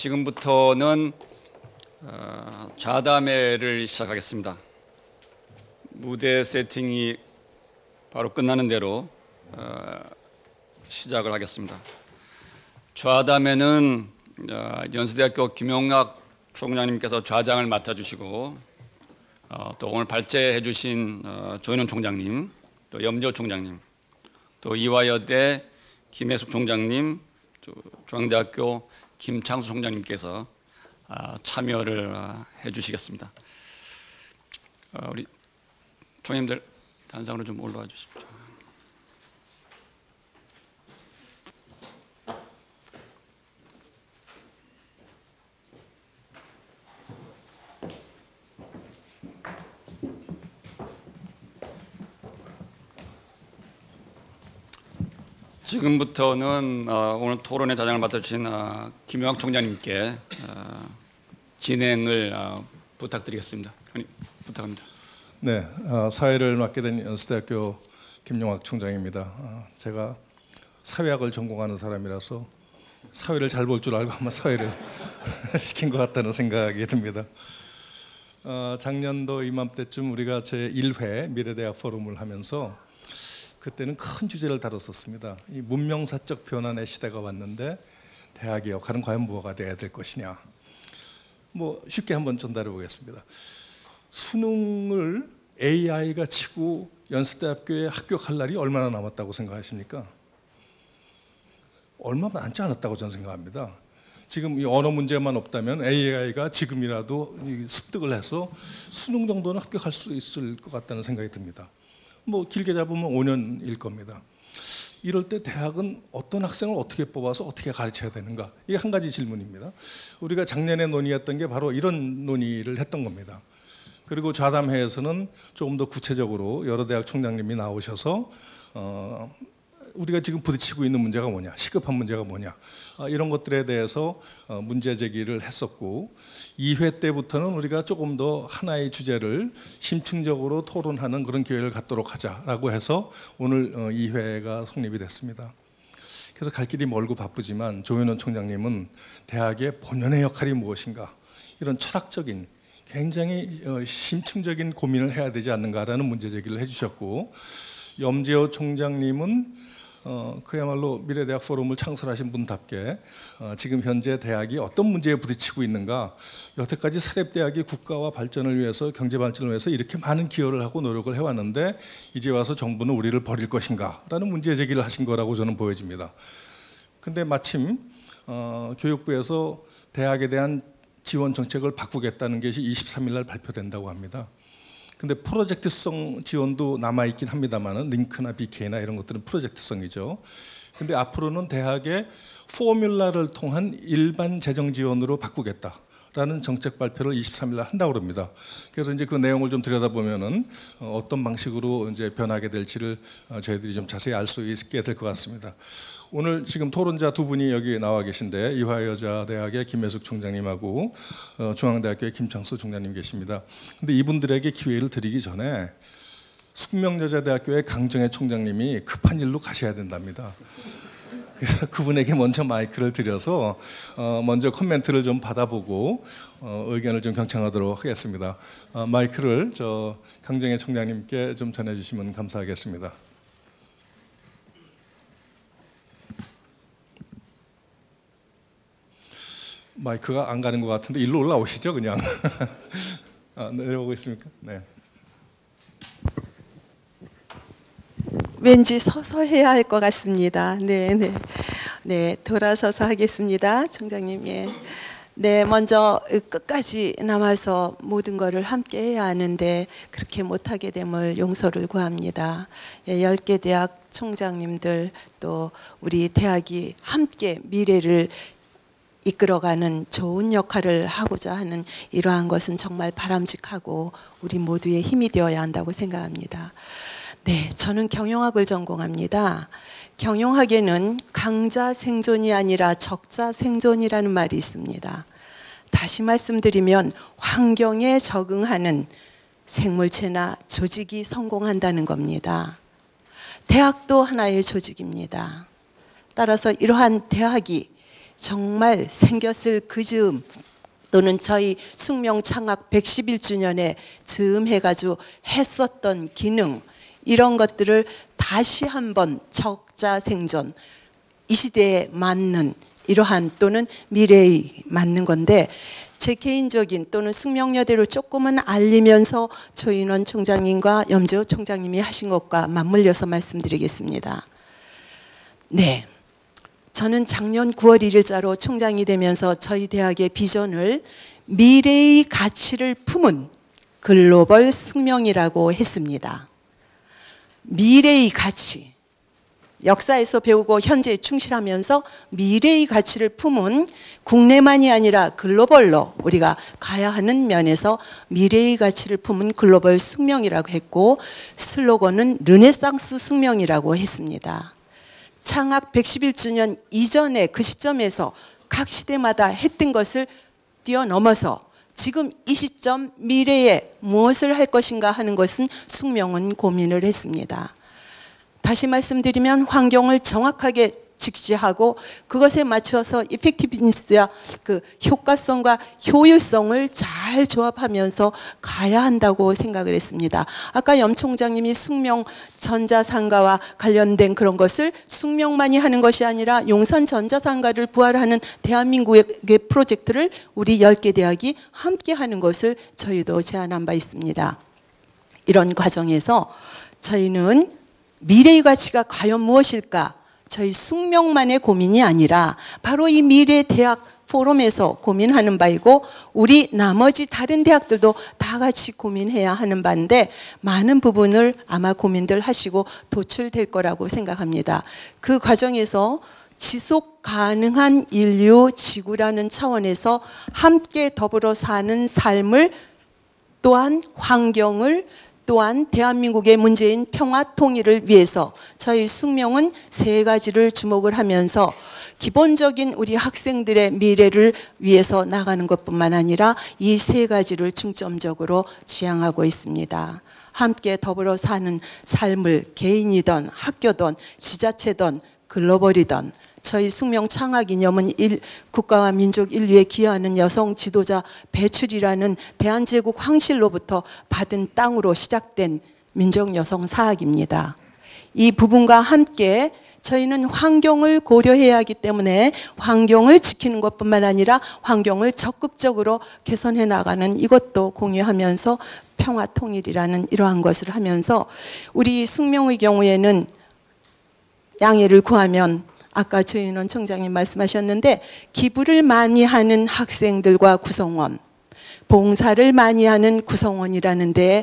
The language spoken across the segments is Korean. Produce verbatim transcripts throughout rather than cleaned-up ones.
지금부터는 어, 좌담회를 시작하겠습니다. 무대 세팅이 바로 끝나는 대로 어, 시작을 하겠습니다. 좌담회는 어, 연세대학교 김용학 총장님께서 좌장을 맡아주시고 어, 또 오늘 발제해 주신 어, 조현원 총장님, 또 염지호 총장님, 또 이화여대 김혜숙 총장님, 중앙대학교 김창수 총장님께서 어, 참여를 어, 해주시겠습니다. 어, 우리 총님들 단상으로 좀 올라와 주십시오. 지금부터는 어, 오늘 토론의 자장을 맡아주신 어, 김용학 총장님께 어, 진행을 어, 부탁드리겠습니다. 부탁합니다. 네, 어, 사회를 맡게 된 연세대학교 김용학 총장입니다. 어, 제가 사회학을 전공하는 사람이라서 사회를 잘 볼 줄 알고 아마 사회를 시킨 것 같다는 생각이 듭니다. 어, 작년도 이맘때쯤 우리가 제일 회 미래대학 포럼을 하면서 그때는 큰 주제를 다뤘었습니다. 이 문명사적 변환의 시대가 왔는데 대학의 역할은 과연 뭐가 돼야 될 것이냐. 뭐 쉽게 한번 전달해 보겠습니다. 수능을 에이아이가 치고 연세대학교에 합격할 날이 얼마나 남았다고 생각하십니까? 얼마 남지 않았다고 저는 생각합니다. 지금 이 언어 문제만 없다면 에이아이가 지금이라도 습득을 해서 수능 정도는 합격할 수 있을 것 같다는 생각이 듭니다. 뭐 길게 잡으면 오 년일 겁니다. 이럴 때 대학은 어떤 학생을 어떻게 뽑아서 어떻게 가르쳐야 되는가? 이게 한 가지 질문입니다. 우리가 작년에 논의했던 게 바로 이런 논의를 했던 겁니다. 그리고 좌담회에서는 조금 더 구체적으로 여러 대학 총장님이 나오셔서 어, 우리가 지금 부딪히고 있는 문제가 뭐냐, 시급한 문제가 뭐냐, 어, 이런 것들에 대해서 어, 문제 제기를 했었고, 이 회 때부터는 우리가 조금 더 하나의 주제를 심층적으로 토론하는 그런 기회를 갖도록 하자라고 해서 오늘 어, 이 회가 성립이 됐습니다. 그래서 갈 길이 멀고 바쁘지만 조현원 총장님은 대학의 본연의 역할이 무엇인가, 이런 철학적인 굉장히 어, 심층적인 고민을 해야 되지 않는가라는 문제 제기를 해주셨고, 염지호 총장님은 어, 그야말로 미래대학 포럼을 창설하신 분답게 어, 지금 현재 대학이 어떤 문제에 부딪히고 있는가, 여태까지 사립대학이 국가와 발전을 위해서, 경제 발전을 위해서 이렇게 많은 기여를 하고 노력을 해왔는데 이제 와서 정부는 우리를 버릴 것인가 라는 문제 제기를 하신 거라고 저는 보여집니다. 근데 마침 어, 교육부에서 대학에 대한 지원 정책을 바꾸겠다는 것이 이십삼 일 날 발표된다고 합니다. 근데 프로젝트성 지원도 남아있긴 합니다만은 링크나 비케이나 이런 것들은 프로젝트성이죠. 근데 앞으로는 대학의 포뮬라를 통한 일반 재정 지원으로 바꾸겠다라는 정책 발표를 이십삼 일 날 한다고 합니다. 그래서 이제 그 내용을 좀 들여다보면은 어떤 방식으로 이제 변하게 될지를 저희들이 좀 자세히 알 수 있게 될 것 같습니다. 오늘 지금 토론자 두 분이 여기 나와 계신데, 이화여자대학의 김혜숙 총장님하고 어, 중앙대학교의 김창수 총장님 계십니다. 근데 이분들에게 기회를 드리기 전에 숙명여자대학교의 강정혜 총장님이 급한 일로 가셔야 된답니다. 그래서 그분에게 먼저 마이크를 드려서 어, 먼저 코멘트를 좀 받아보고 어, 의견을 좀 경청하도록 하겠습니다. 어, 마이크를 저 강정혜 총장님께 좀 전해주시면 감사하겠습니다. 마이크가 안 가는 것 같은데 일로 올라오시죠, 그냥. 아, 내려오고 있습니까? 네. 왠지 서서 해야 할 것 같습니다. 네, 네, 네, 돌아서서 하겠습니다, 총장님. 예. 네, 먼저 끝까지 남아서 모든 것을 함께 해야 하는데 그렇게 못하게 됨을 용서를 구합니다. 예, 열 개 대학 총장님들, 또 우리 대학이 함께 미래를 이끌어가는 좋은 역할을 하고자 하는 이러한 것은 정말 바람직하고 우리 모두의 힘이 되어야 한다고 생각합니다. 네, 저는 경영학을 전공합니다. 경영학에는 강자 생존이 아니라 적자 생존이라는 말이 있습니다. 다시 말씀드리면 환경에 적응하는 생물체나 조직이 성공한다는 겁니다. 대학도 하나의 조직입니다. 따라서 이러한 대학이 정말 생겼을 그 즈음 또는 저희 숙명 창학 백십일 주년에 즈음 해가지고 했었던 기능 이런 것들을 다시 한번 적자생존 이 시대에 맞는 이러한 또는 미래에 맞는 건데 제 개인적인 또는 숙명여대로 조금은 알리면서 조인원 총장님과 염재호 총장님이 하신 것과 맞물려서 말씀드리겠습니다. 네, 저는 작년 구월 일일자로 총장이 되면서 저희 대학의 비전을 미래의 가치를 품은 글로벌 숙명이라고 했습니다. 미래의 가치, 역사에서 배우고 현재에 충실하면서 미래의 가치를 품은 국내만이 아니라 글로벌로 우리가 가야 하는 면에서 미래의 가치를 품은 글로벌 숙명이라고 했고 슬로건은 르네상스 숙명이라고 했습니다. 창학 백십일 주년 이전에 그 시점에서 각 시대마다 했던 것을 뛰어넘어서 지금 이 시점 미래에 무엇을 할 것인가 하는 것은 숙명은 고민을 했습니다. 다시 말씀드리면 환경을 정확하게 직시하고 그것에 맞춰서 이펙티브니스와 그 효과성과 효율성을 잘 조합하면서 가야 한다고 생각을 했습니다. 아까 염 총장님이 숙명 전자상가와 관련된 그런 것을 숙명만이 하는 것이 아니라 용산 전자상가를 부활하는 대한민국의 프로젝트를 우리 열 개 대학이 함께 하는 것을 저희도 제안한 바 있습니다. 이런 과정에서 저희는 미래의 가치가 과연 무엇일까? 저희 숙명만의 고민이 아니라 바로 이 미래 대학 포럼에서 고민하는 바이고 우리 나머지 다른 대학들도 다 같이 고민해야 하는 바인데 많은 부분을 아마 고민들 하시고 도출될 거라고 생각합니다. 그 과정에서 지속 가능한 인류 지구라는 차원에서 함께 더불어 사는 삶을 또한 환경을 또한 대한민국의 문제인 평화 통일을 위해서 저희 숙명은 세 가지를 주목을 하면서 기본적인 우리 학생들의 미래를 위해서 나가는 것뿐만 아니라 이 세 가지를 중점적으로 지향하고 있습니다. 함께 더불어 사는 삶을 개인이든 학교든 지자체든 글로벌이든 저희 숙명 창학 이념은 일, 국가와 민족 인류에 기여하는 여성 지도자 배출이라는 대한제국 황실로부터 받은 땅으로 시작된 민족 여성 사학입니다. 이 부분과 함께 저희는 환경을 고려해야 하기 때문에 환경을 지키는 것뿐만 아니라 환경을 적극적으로 개선해 나가는 이것도 공유하면서 평화 통일이라는 이러한 것을 하면서 우리 숙명의 경우에는 양해를 구하면 아까 조인원 총장님 말씀하셨는데 기부를 많이 하는 학생들과 구성원, 봉사를 많이 하는 구성원이라는 데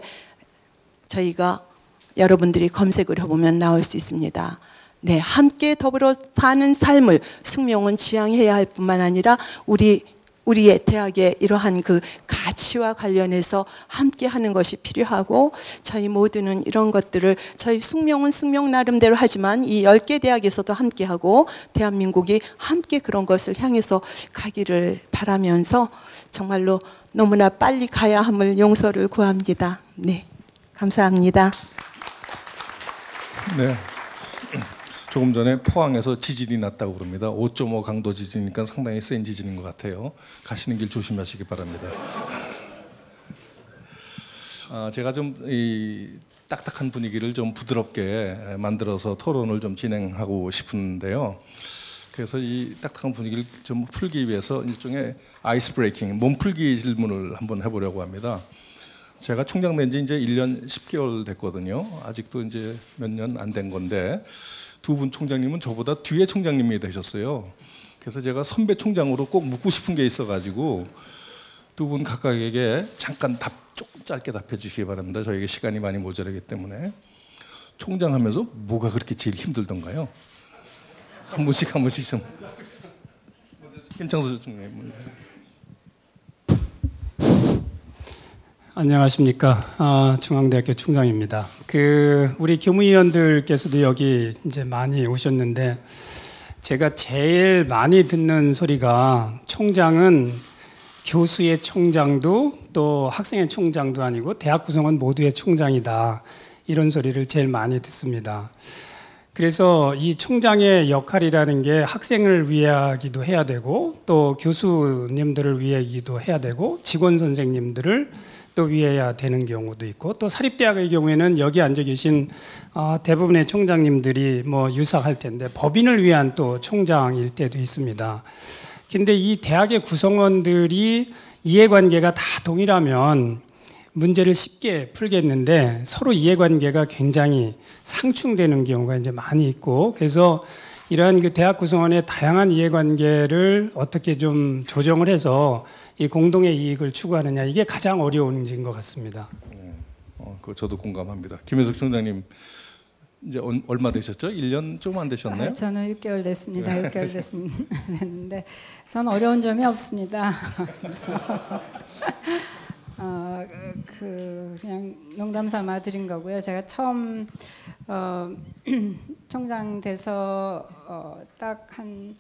저희가 여러분들이 검색을 해보면 나올 수 있습니다. 네, 함께 더불어 사는 삶을 숙명은 지향해야 할 뿐만 아니라 우리 우리의 대학의 이러한 그 가치와 관련해서 함께 하는 것이 필요하고 저희 모두는 이런 것들을 저희 숙명은 숙명 나름대로 하지만 이 열 개 대학에서도 함께 하고 대한민국이 함께 그런 것을 향해서 가기를 바라면서 정말로 너무나 빨리 가야 함을 용서를 구합니다. 네, 감사합니다. 네. 조금 전에 포항에서 지진이 났다고 그럽니다. 오 점 오 강도 지진이니까 상당히 센 지진인 것 같아요. 가시는 길 조심하시기 바랍니다. 아, 제가 좀 이 딱딱한 분위기를 좀 부드럽게 만들어서 토론을 좀 진행하고 싶은데요. 그래서 이 딱딱한 분위기를 좀 풀기 위해서 일종의 아이스 브레이킹, 몸풀기 질문을 한번 해보려고 합니다. 제가 총장 된 지 이제 일 년 십 개월 됐거든요. 아직도 이제 몇 년 안 된 건데 두 분 총장님은 저보다 뒤에 총장님이 되셨어요. 그래서 제가 선배 총장으로 꼭 묻고 싶은 게 있어가지고 두 분 각각에게 잠깐 답 조금 짧게 답해 주시기 바랍니다. 저에게 시간이 많이 모자라기 때문에. 총장하면서 뭐가 그렇게 제일 힘들던가요? 한 분씩 한 분씩 좀. 김창수 총장님. 안녕하십니까. 아, 중앙대학교 총장입니다. 그 우리 교무위원들께서도 여기 이제 많이 오셨는데 제가 제일 많이 듣는 소리가 총장은 교수의 총장도 또 학생의 총장도 아니고 대학 구성원 모두의 총장이다. 이런 소리를 제일 많이 듣습니다. 그래서 이 총장의 역할이라는 게 학생을 위하기도 해야 되고 또 교수님들을 위하기도 해야 되고 직원 선생님들을 또 위해야 되는 경우도 있고 또 사립대학의 경우에는 여기 앉아 계신 대부분의 총장님들이 뭐 유사할 텐데 법인을 위한 또 총장일 때도 있습니다. 근데 이 대학의 구성원들이 이해관계가 다 동일하면 문제를 쉽게 풀겠는데 서로 이해관계가 굉장히 상충되는 경우가 이제 많이 있고 그래서 이러한 그 대학 구성원의 다양한 이해관계를 어떻게 좀 조정을 해서 이 공동의 이익을 추구하느냐 이게 가장 어려운 문제인 것 같습니다. 네, 어, 그 저도 공감합니다. 김현석 총장님 이제 얼마 되셨죠? 일 년 좀 안 되셨나요? 아, 저는 육 개월 됐습니다. 육 개월 됐는데 저는 어려운 점이 없습니다. 어, 그 그냥 농담 삼아 드린 거고요. 제가 처음 어, 총장 돼서 어, 딱 한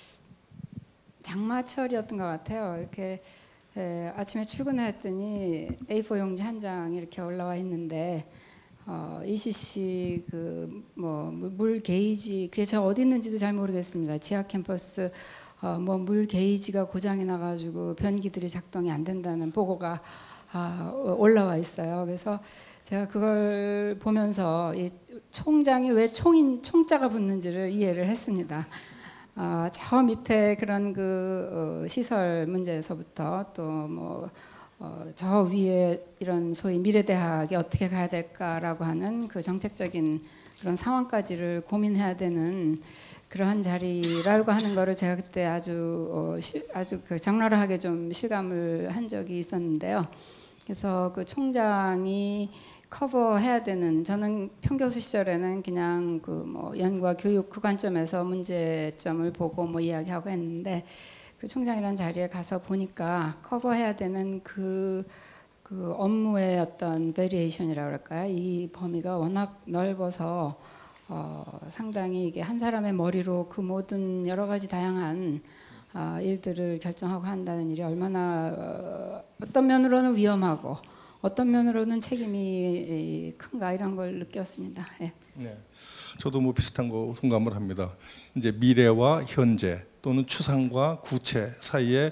장마철이었던 것 같아요. 이렇게 에, 아침에 출근을 했더니 에이 사 용지 한 장이 이렇게 올라와 있는데 어, 이씨씨 그 뭐 물 게이지 그게 저 어디 있는지도 잘 모르겠습니다. 지하 캠퍼스 어, 뭐 물 게이지가 고장이 나가지고 변기들이 작동이 안 된다는 보고가 아, 올라와 있어요. 그래서 제가 그걸 보면서 이 총장이 왜 총인 총자가 붙는지를 이해를 했습니다. 아, 저 밑에 그런 그 어, 시설 문제에서부터 또 뭐 어, 저 위에 이런 소위 미래대학이 어떻게 가야 될까라고 하는 그 정책적인 그런 상황까지를 고민해야 되는 그러한 자리라고 하는 거를 제가 그때 아주 어, 시, 아주 그 장렬하게 좀 실감을 한 적이 있었는데요. 그래서 그 총장이 커버해야 되는 저는 평교수 시절에는 그냥 그 뭐 연구와 교육 그 관점에서 문제점을 보고 뭐 이야기하고 했는데 그 총장이라는 자리에 가서 보니까 커버해야 되는 그, 그 업무의 어떤 베리에이션이라고 할까요? 이 범위가 워낙 넓어서 어, 상당히 이게 한 사람의 머리로 그 모든 여러 가지 다양한 어, 일들을 결정하고 한다는 일이 얼마나 어, 어떤 면으로는 위험하고 어떤 면으로는 책임이 큰가 이런 걸 느꼈습니다. 예. 네, 저도 뭐 비슷한 거 동감을 합니다. 이제 미래와 현재 또는 추상과 구체 사이에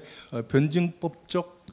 변증법적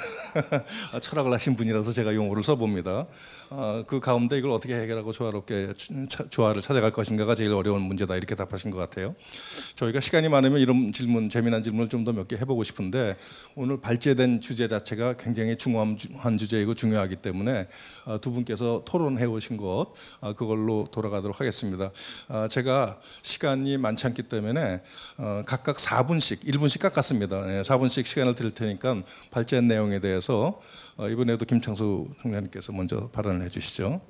철학을 하신 분이라서 제가 용어를 써봅니다. 그 가운데 이걸 어떻게 해결하고 조화롭게 조화를 찾아갈 것인가가 제일 어려운 문제다 이렇게 답하신 것 같아요. 저희가 시간이 많으면 이런 질문, 재미난 질문을 좀 더 몇 개 해보고 싶은데 오늘 발제된 주제 자체가 굉장히 중요한 주제이고 중요하기 때문에 두 분께서 토론해 오신 것 그걸로 돌아가도록 하겠습니다. 제가 시간이 많지 않기 때문에 각각 사 분씩, 일 분씩 깎았습니다. 사 분씩 시간을 드릴 테니까 발제한 내용에 대해서 이번에도 김창수 총장님께서 먼저 발언을 해주시죠.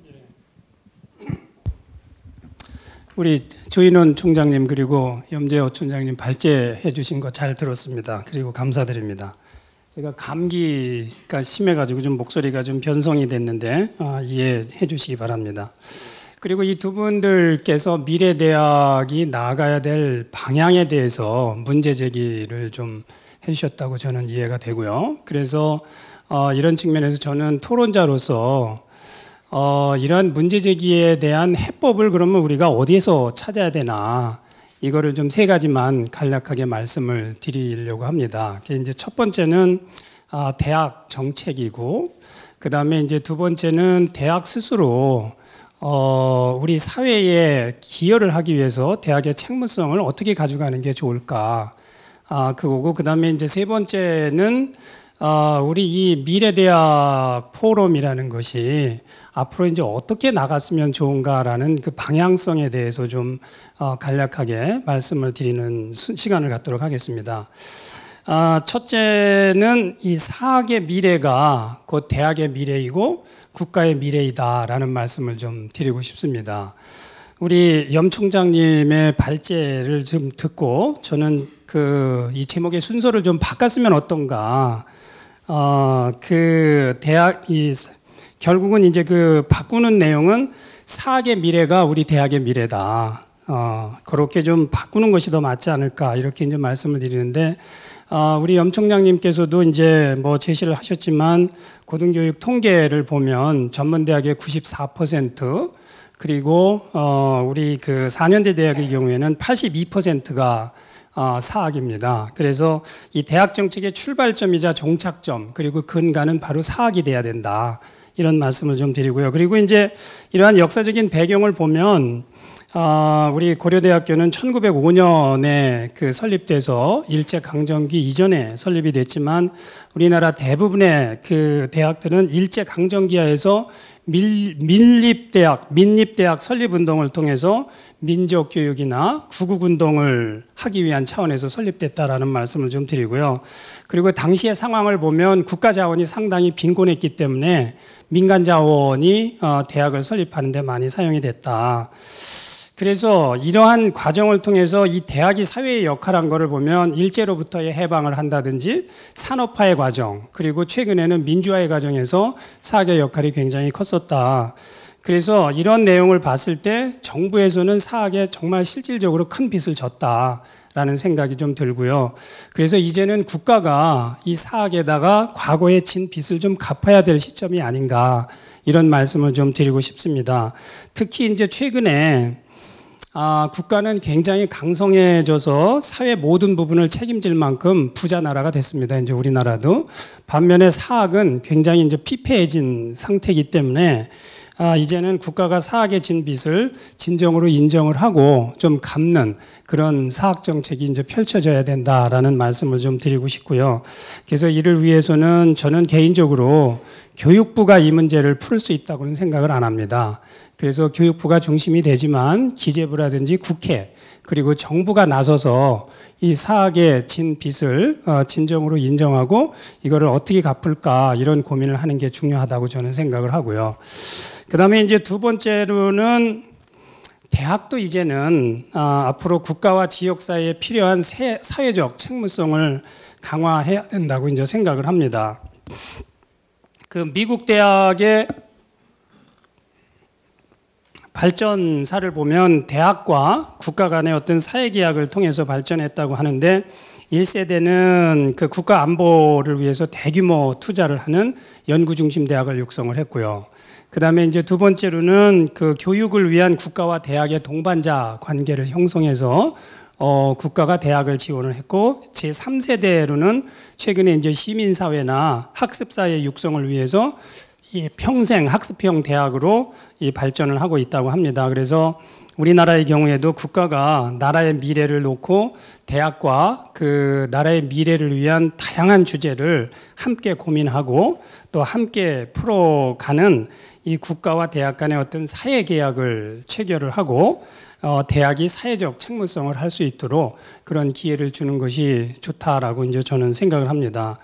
우리 조인원 총장님 그리고 염재호 총장님 발제해 주신 거 잘 들었습니다. 그리고 감사드립니다. 제가 감기가 심해가지고 좀 목소리가 좀 변성이 됐는데 아, 이해해 주시기 바랍니다. 그리고 이 두 분들께서 미래대학이 나아가야 될 방향에 대해서 문제 제기를 좀 해주셨다고 저는 이해가 되고요. 그래서 어, 이런 측면에서 저는 토론자로서 어, 이러한 문제 제기에 대한 해법을 그러면 우리가 어디에서 찾아야 되나 이거를 좀 세 가지만 간략하게 말씀을 드리려고 합니다. 이제 첫 번째는 어, 대학 정책이고 그 다음에 이제 두 번째는 대학 스스로 어, 우리 사회에 기여를 하기 위해서 대학의 책무성을 어떻게 가져가는 게 좋을까? 아, 그거고 그다음에 이제 세 번째는 어, 우리 이 미래대학 포럼이라는 것이 앞으로 이제 어떻게 나갔으면 좋은가라는 그 방향성에 대해서 좀 어, 간략하게 말씀을 드리는 수, 시간을 갖도록 하겠습니다. 아, 첫째는 이 사학의 미래가 곧 대학의 미래이고 국가의 미래이다라는 말씀을 좀 드리고 싶습니다. 우리 염 총장님의 발제를 좀 듣고 저는 그 이 제목의 순서를 좀 바꿨으면 어떤가. 어, 그 대학 이 결국은 이제 그 바꾸는 내용은 사학의 미래가 우리 대학의 미래다. 어, 그렇게 좀 바꾸는 것이 더 맞지 않을까 이렇게 이제 말씀을 드리는데 어, 우리 염 총장님께서도 이제 뭐 제시를 하셨지만 고등교육 통계를 보면 전문대학의 구십사 퍼센트 그리고 어, 우리 그 사 년제 대학의 경우에는 팔십이 퍼센트가 어, 사학입니다. 그래서 이 대학 정책의 출발점이자 종착점 그리고 근간은 바로 사학이 돼야 된다. 이런 말씀을 좀 드리고요. 그리고 이제 이러한 역사적인 배경을 보면 어, 우리 고려대학교는 천구백오 년에 그 설립돼서 일제강점기 이전에 설립이 됐지만 우리나라 대부분의 그 대학들은 일제강점기하에서 밀, 밀립대학, 민립대학 설립운동을 통해서 민족교육이나 구국운동을 하기 위한 차원에서 설립됐다라는 말씀을 좀 드리고요. 그리고 당시의 상황을 보면 국가 자원이 상당히 빈곤했기 때문에 민간 자원이 어, 대학을 설립하는 데 많이 사용이 됐다. 그래서 이러한 과정을 통해서 이 대학이 사회의 역할한 것을 보면 일제로부터의 해방을 한다든지 산업화의 과정 그리고 최근에는 민주화의 과정에서 사학의 역할이 굉장히 컸었다. 그래서 이런 내용을 봤을 때 정부에서는 사학에 정말 실질적으로 큰 빚을 졌다라는 생각이 좀 들고요. 그래서 이제는 국가가 이 사학에다가 과거에 진 빚을 좀 갚아야 될 시점이 아닌가 이런 말씀을 좀 드리고 싶습니다. 특히 이제 최근에 아, 국가는 굉장히 강성해져서 사회 모든 부분을 책임질 만큼 부자 나라가 됐습니다. 이제 우리나라도. 반면에 사학은 굉장히 이제 피폐해진 상태이기 때문에 아, 이제는 국가가 사학에 진 빚을 진정으로 인정을 하고 좀 갚는 그런 사학 정책이 이제 펼쳐져야 된다라는 말씀을 좀 드리고 싶고요. 그래서 이를 위해서는 저는 개인적으로 교육부가 이 문제를 풀 수 있다고는 생각을 안 합니다. 그래서 교육부가 중심이 되지만 기재부라든지 국회 그리고 정부가 나서서 이 사학에 진 빚을 진정으로 인정하고 이거를 어떻게 갚을까 이런 고민을 하는 게 중요하다고 저는 생각을 하고요. 그 다음에 이제 두 번째로는 대학도 이제는 앞으로 국가와 지역 사회에 필요한 사회적 책무성을 강화해야 된다고 이제 생각을 합니다. 그 미국 대학의 발전사를 보면 대학과 국가 간의 어떤 사회계약을 통해서 발전했다고 하는데 일 세대는 그 국가 안보를 위해서 대규모 투자를 하는 연구 중심 대학을 육성을 했고요. 그 다음에 이제 두 번째로는 그 교육을 위한 국가와 대학의 동반자 관계를 형성해서 어, 국가가 대학을 지원을 했고 제삼 세대로는 최근에 이제 시민사회나 학습사회 육성을 위해서 이 평생 학습형 대학으로 이 발전을 하고 있다고 합니다. 그래서 우리나라의 경우에도 국가가 나라의 미래를 놓고 대학과 그 나라의 미래를 위한 다양한 주제를 함께 고민하고 또 함께 풀어가는 이 국가와 대학 간의 어떤 사회 계약을 체결을 하고 어, 대학이 사회적 책무성을 할 수 있도록 그런 기회를 주는 것이 좋다라고 이제 저는 생각을 합니다.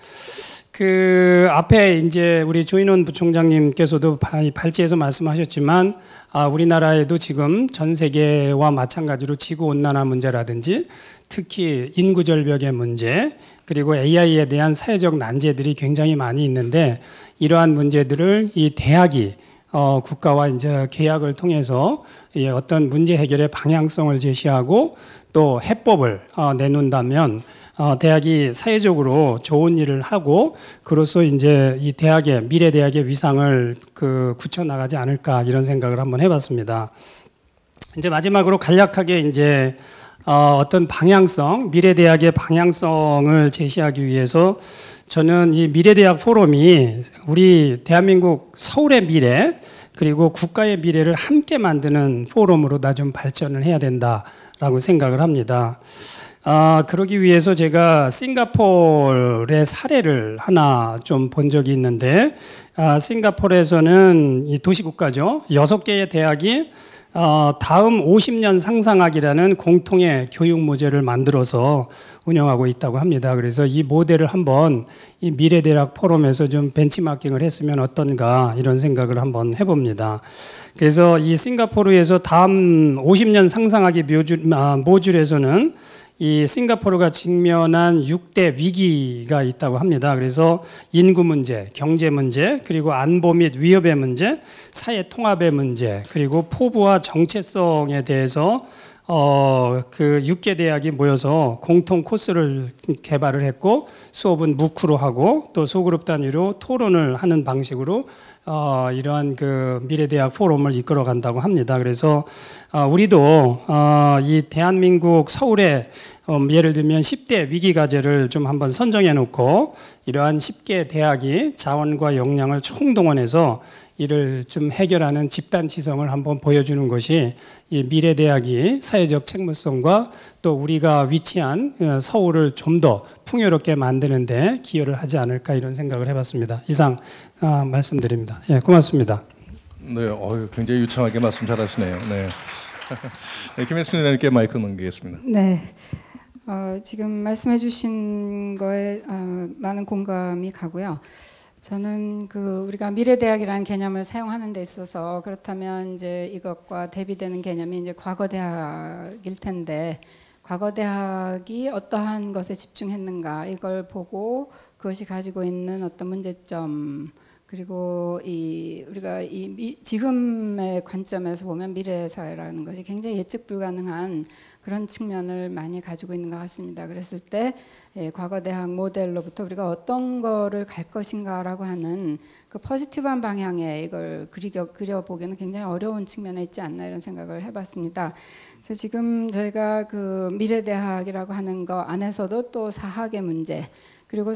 그 앞에 이제 우리 조인원 부총장님께서도 발제해서 말씀하셨지만 아, 우리나라에도 지금 전 세계와 마찬가지로 지구 온난화 문제라든지 특히 인구 절벽의 문제 그리고 에이아이에 대한 사회적 난제들이 굉장히 많이 있는데 이러한 문제들을 이 대학이 어, 국가와 이제 계약을 통해서 이 어떤 문제 해결의 방향성을 제시하고 또 해법을 어, 내놓는다면 어, 대학이 사회적으로 좋은 일을 하고 그로써 이제 이 대학의 미래 대학의 위상을 그 굳혀 나가지 않을까 이런 생각을 한번 해봤습니다. 이제 마지막으로 간략하게 이제 어, 어떤 방향성 미래 대학의 방향성을 제시하기 위해서 저는 이 미래 대학 포럼이 우리 대한민국 서울의 미래 그리고 국가의 미래를 함께 만드는 포럼으로 나 좀 발전을 해야 된다라고 생각을 합니다. 아, 그러기 위해서 제가 싱가포르의 사례를 하나 좀 본 적이 있는데 아, 싱가포르에서는 이 도시국가죠. 여섯 개의 대학이 어, 다음 오십 년 상상학이라는 공통의 교육 모델을 만들어서 운영하고 있다고 합니다. 그래서 이 모델을 한번 이 미래대학 포럼에서 좀 벤치마킹을 했으면 어떤가 이런 생각을 한번 해봅니다. 그래서 이 싱가포르에서 다음 오십 년 상상학의 모듈, 아, 모듈에서는 이 싱가포르가 직면한 육 대 위기가 있다고 합니다. 그래서 인구 문제, 경제 문제, 그리고 안보 및 위협의 문제, 사회 통합의 문제, 그리고 포부와 정체성에 대해서 어, 그 육 개 대학이 모여서 공통 코스를 개발을 했고 수업은 무크로 하고 또 소그룹 단위로 토론을 하는 방식으로 어, 이러한 그 미래대학 포럼을 이끌어 간다고 합니다. 그래서 어, 우리도 어, 이 대한민국 서울에 어, 예를 들면 십 대 위기과제를 좀 한번 선정해 놓고 이러한 십 개 대학이 자원과 역량을 총동원해서 이를 좀 해결하는 집단 지성을 한번 보여주는 것이 이 미래대학이 사회적 책무성과 또 우리가 위치한 서울을 좀 더 풍요롭게 만드는 데 기여를 하지 않을까 이런 생각을 해봤습니다. 이상 아, 말씀드립니다. 예, 고맙습니다. 네, 어유 굉장히 유창하게 말씀 잘하시네요. 네. 네, 김혜순 의원님께 마이크 넘기겠습니다. 네. 어, 지금 말씀해주신 거에 어, 많은 공감이 가고요. 저는 그 우리가 미래대학이라는 개념을 사용하는 데 있어서 그렇다면 이제 이것과 대비되는 개념이 이제 과거대학일 텐데 과거대학이 어떠한 것에 집중했는가 이걸 보고 그것이 가지고 있는 어떤 문제점 그리고 이 우리가 이 미, 지금의 관점에서 보면 미래사회라는 것이 굉장히 예측 불가능한 그런 측면을 많이 가지고 있는 것 같습니다. 그랬을 때 예, 과거대학 모델로부터 우리가 어떤 거를 갈 것인가라고 하는 그 포지티브한 방향에 이걸 그리겨, 그려보기는 굉장히 어려운 측면에 있지 않나 이런 생각을 해봤습니다. 그래서 지금 저희가 그 미래대학이라고 하는 거 안에서도 또 사학의 문제 그리고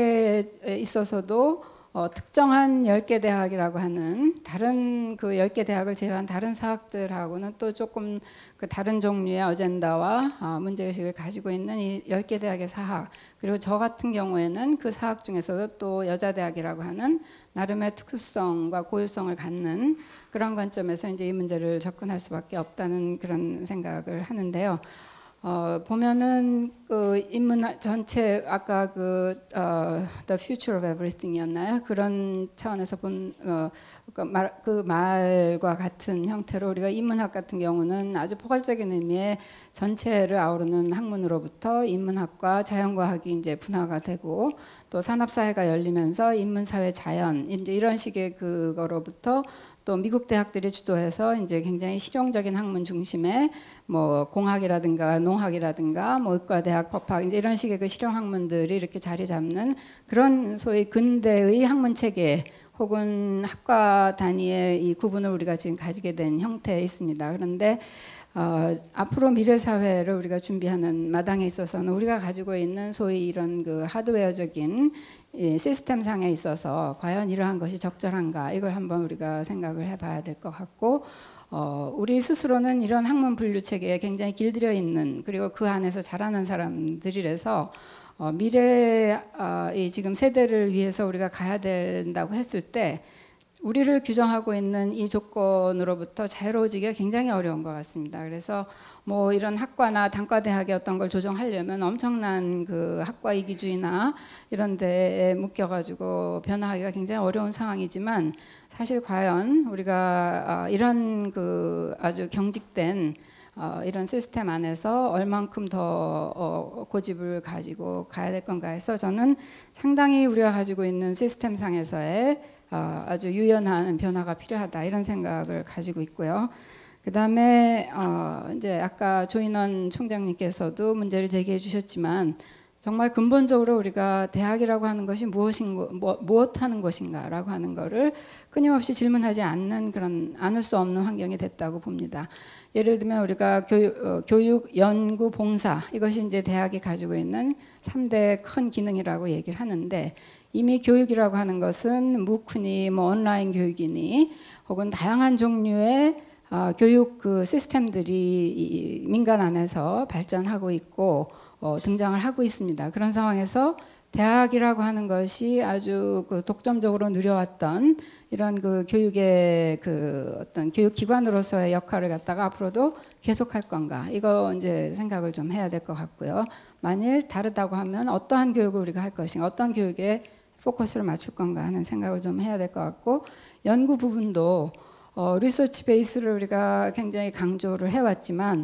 사학에 있어서도 어, 특정한 열 개 대학이라고 하는 다른 그 열 개 대학을 제외한 다른 사학들하고는 또 조금 그 다른 종류의 어젠다와 어, 문제의식을 가지고 있는 이 열 개 대학의 사학 그리고 저 같은 경우에는 그 사학 중에서도 또 여자대학이라고 하는 나름의 특수성과 고유성을 갖는 그런 관점에서 이제 이 문제를 접근할 수밖에 없다는 그런 생각을 하는데요. 어, 보면은 그 인문학 전체 아까 그 어, The Future of Everything이었나요? 그런 차원에서 본 어, 그, 말, 그 말과 같은 형태로 우리가 인문학 같은 경우는 아주 포괄적인 의미의 전체를 아우르는 학문으로부터 인문학과 자연과학이 이제 분화가 되고 또 산업사회가 열리면서 인문사회 자연 이제 이런 식의 그거로부터 또 미국 대학들이 주도해서 이제 굉장히 실용적인 학문 중심의 뭐 공학이라든가 농학이라든가 뭐 의과대학, 법학 이제 이런 식의 그 실용 학문들이 이렇게 자리 잡는 그런 소위 근대의 학문 체계 혹은 학과 단위의 이 구분을 우리가 지금 가지게 된 형태에 있습니다. 그런데 어, 앞으로 미래 사회를 우리가 준비하는 마당에 있어서는 우리가 가지고 있는 소위 이런 그 하드웨어적인 이 시스템 상에 있어서 과연 이러한 것이 적절한가 이걸 한번 우리가 생각을 해봐야 될 것 같고 어, 우리 스스로는 이런 학문 분류 체계에 굉장히 길들여 있는 그리고 그 안에서 자라는 사람들이라서 어, 미래 어, 이 지금 세대를 위해서 우리가 가야 된다고 했을 때 우리를 규정하고 있는 이 조건으로부터 자유로워지기가 굉장히 어려운 것 같습니다. 그래서 뭐 이런 학과나 단과대학의 어떤 걸 조정하려면 엄청난 그 학과 이기주의나 이런 데에 묶여가지고 변화하기가 굉장히 어려운 상황이지만 사실 과연 우리가 이런 그 아주 경직된 어, 이런 시스템 안에서 얼만큼 더 어, 고집을 가지고 가야 될 건가 해서 저는 상당히 우리가 가지고 있는 시스템 상에서의 어, 아주 유연한 변화가 필요하다 이런 생각을 가지고 있고요. 그 다음에 어, 이제 아까 조인원 총장님께서도 문제를 제기해 주셨지만 정말 근본적으로 우리가 대학이라고 하는 것이 무엇인 뭐, 무엇 하는 것인가라고 하는 것을 끊임없이 질문하지 않는 그런 않을 수 없는 환경이 됐다고 봅니다. 예를 들면 우리가 교육, 어, 교육, 연구, 봉사 이것이 이제 대학이 가지고 있는 삼 대 큰 기능이라고 얘기를 하는데 이미 교육이라고 하는 것은 무크니 뭐 온라인 교육이니 혹은 다양한 종류의 어, 교육 그 시스템들이 이 민간 안에서 발전하고 있고 어, 등장을 하고 있습니다. 그런 상황에서 대학이라고 하는 것이 아주 그 독점적으로 누려왔던 이런 그 교육의 그 어떤 교육기관으로서의 역할을 갖다가 앞으로도 계속할 건가 이거 이제 생각을 좀 해야 될 것 같고요. 만일 다르다고 하면 어떠한 교육을 우리가 할 것인가 어떠한 교육에 포커스를 맞출 건가 하는 생각을 좀 해야 될 것 같고 연구 부분도 어, 리서치 베이스를 우리가 굉장히 강조를 해왔지만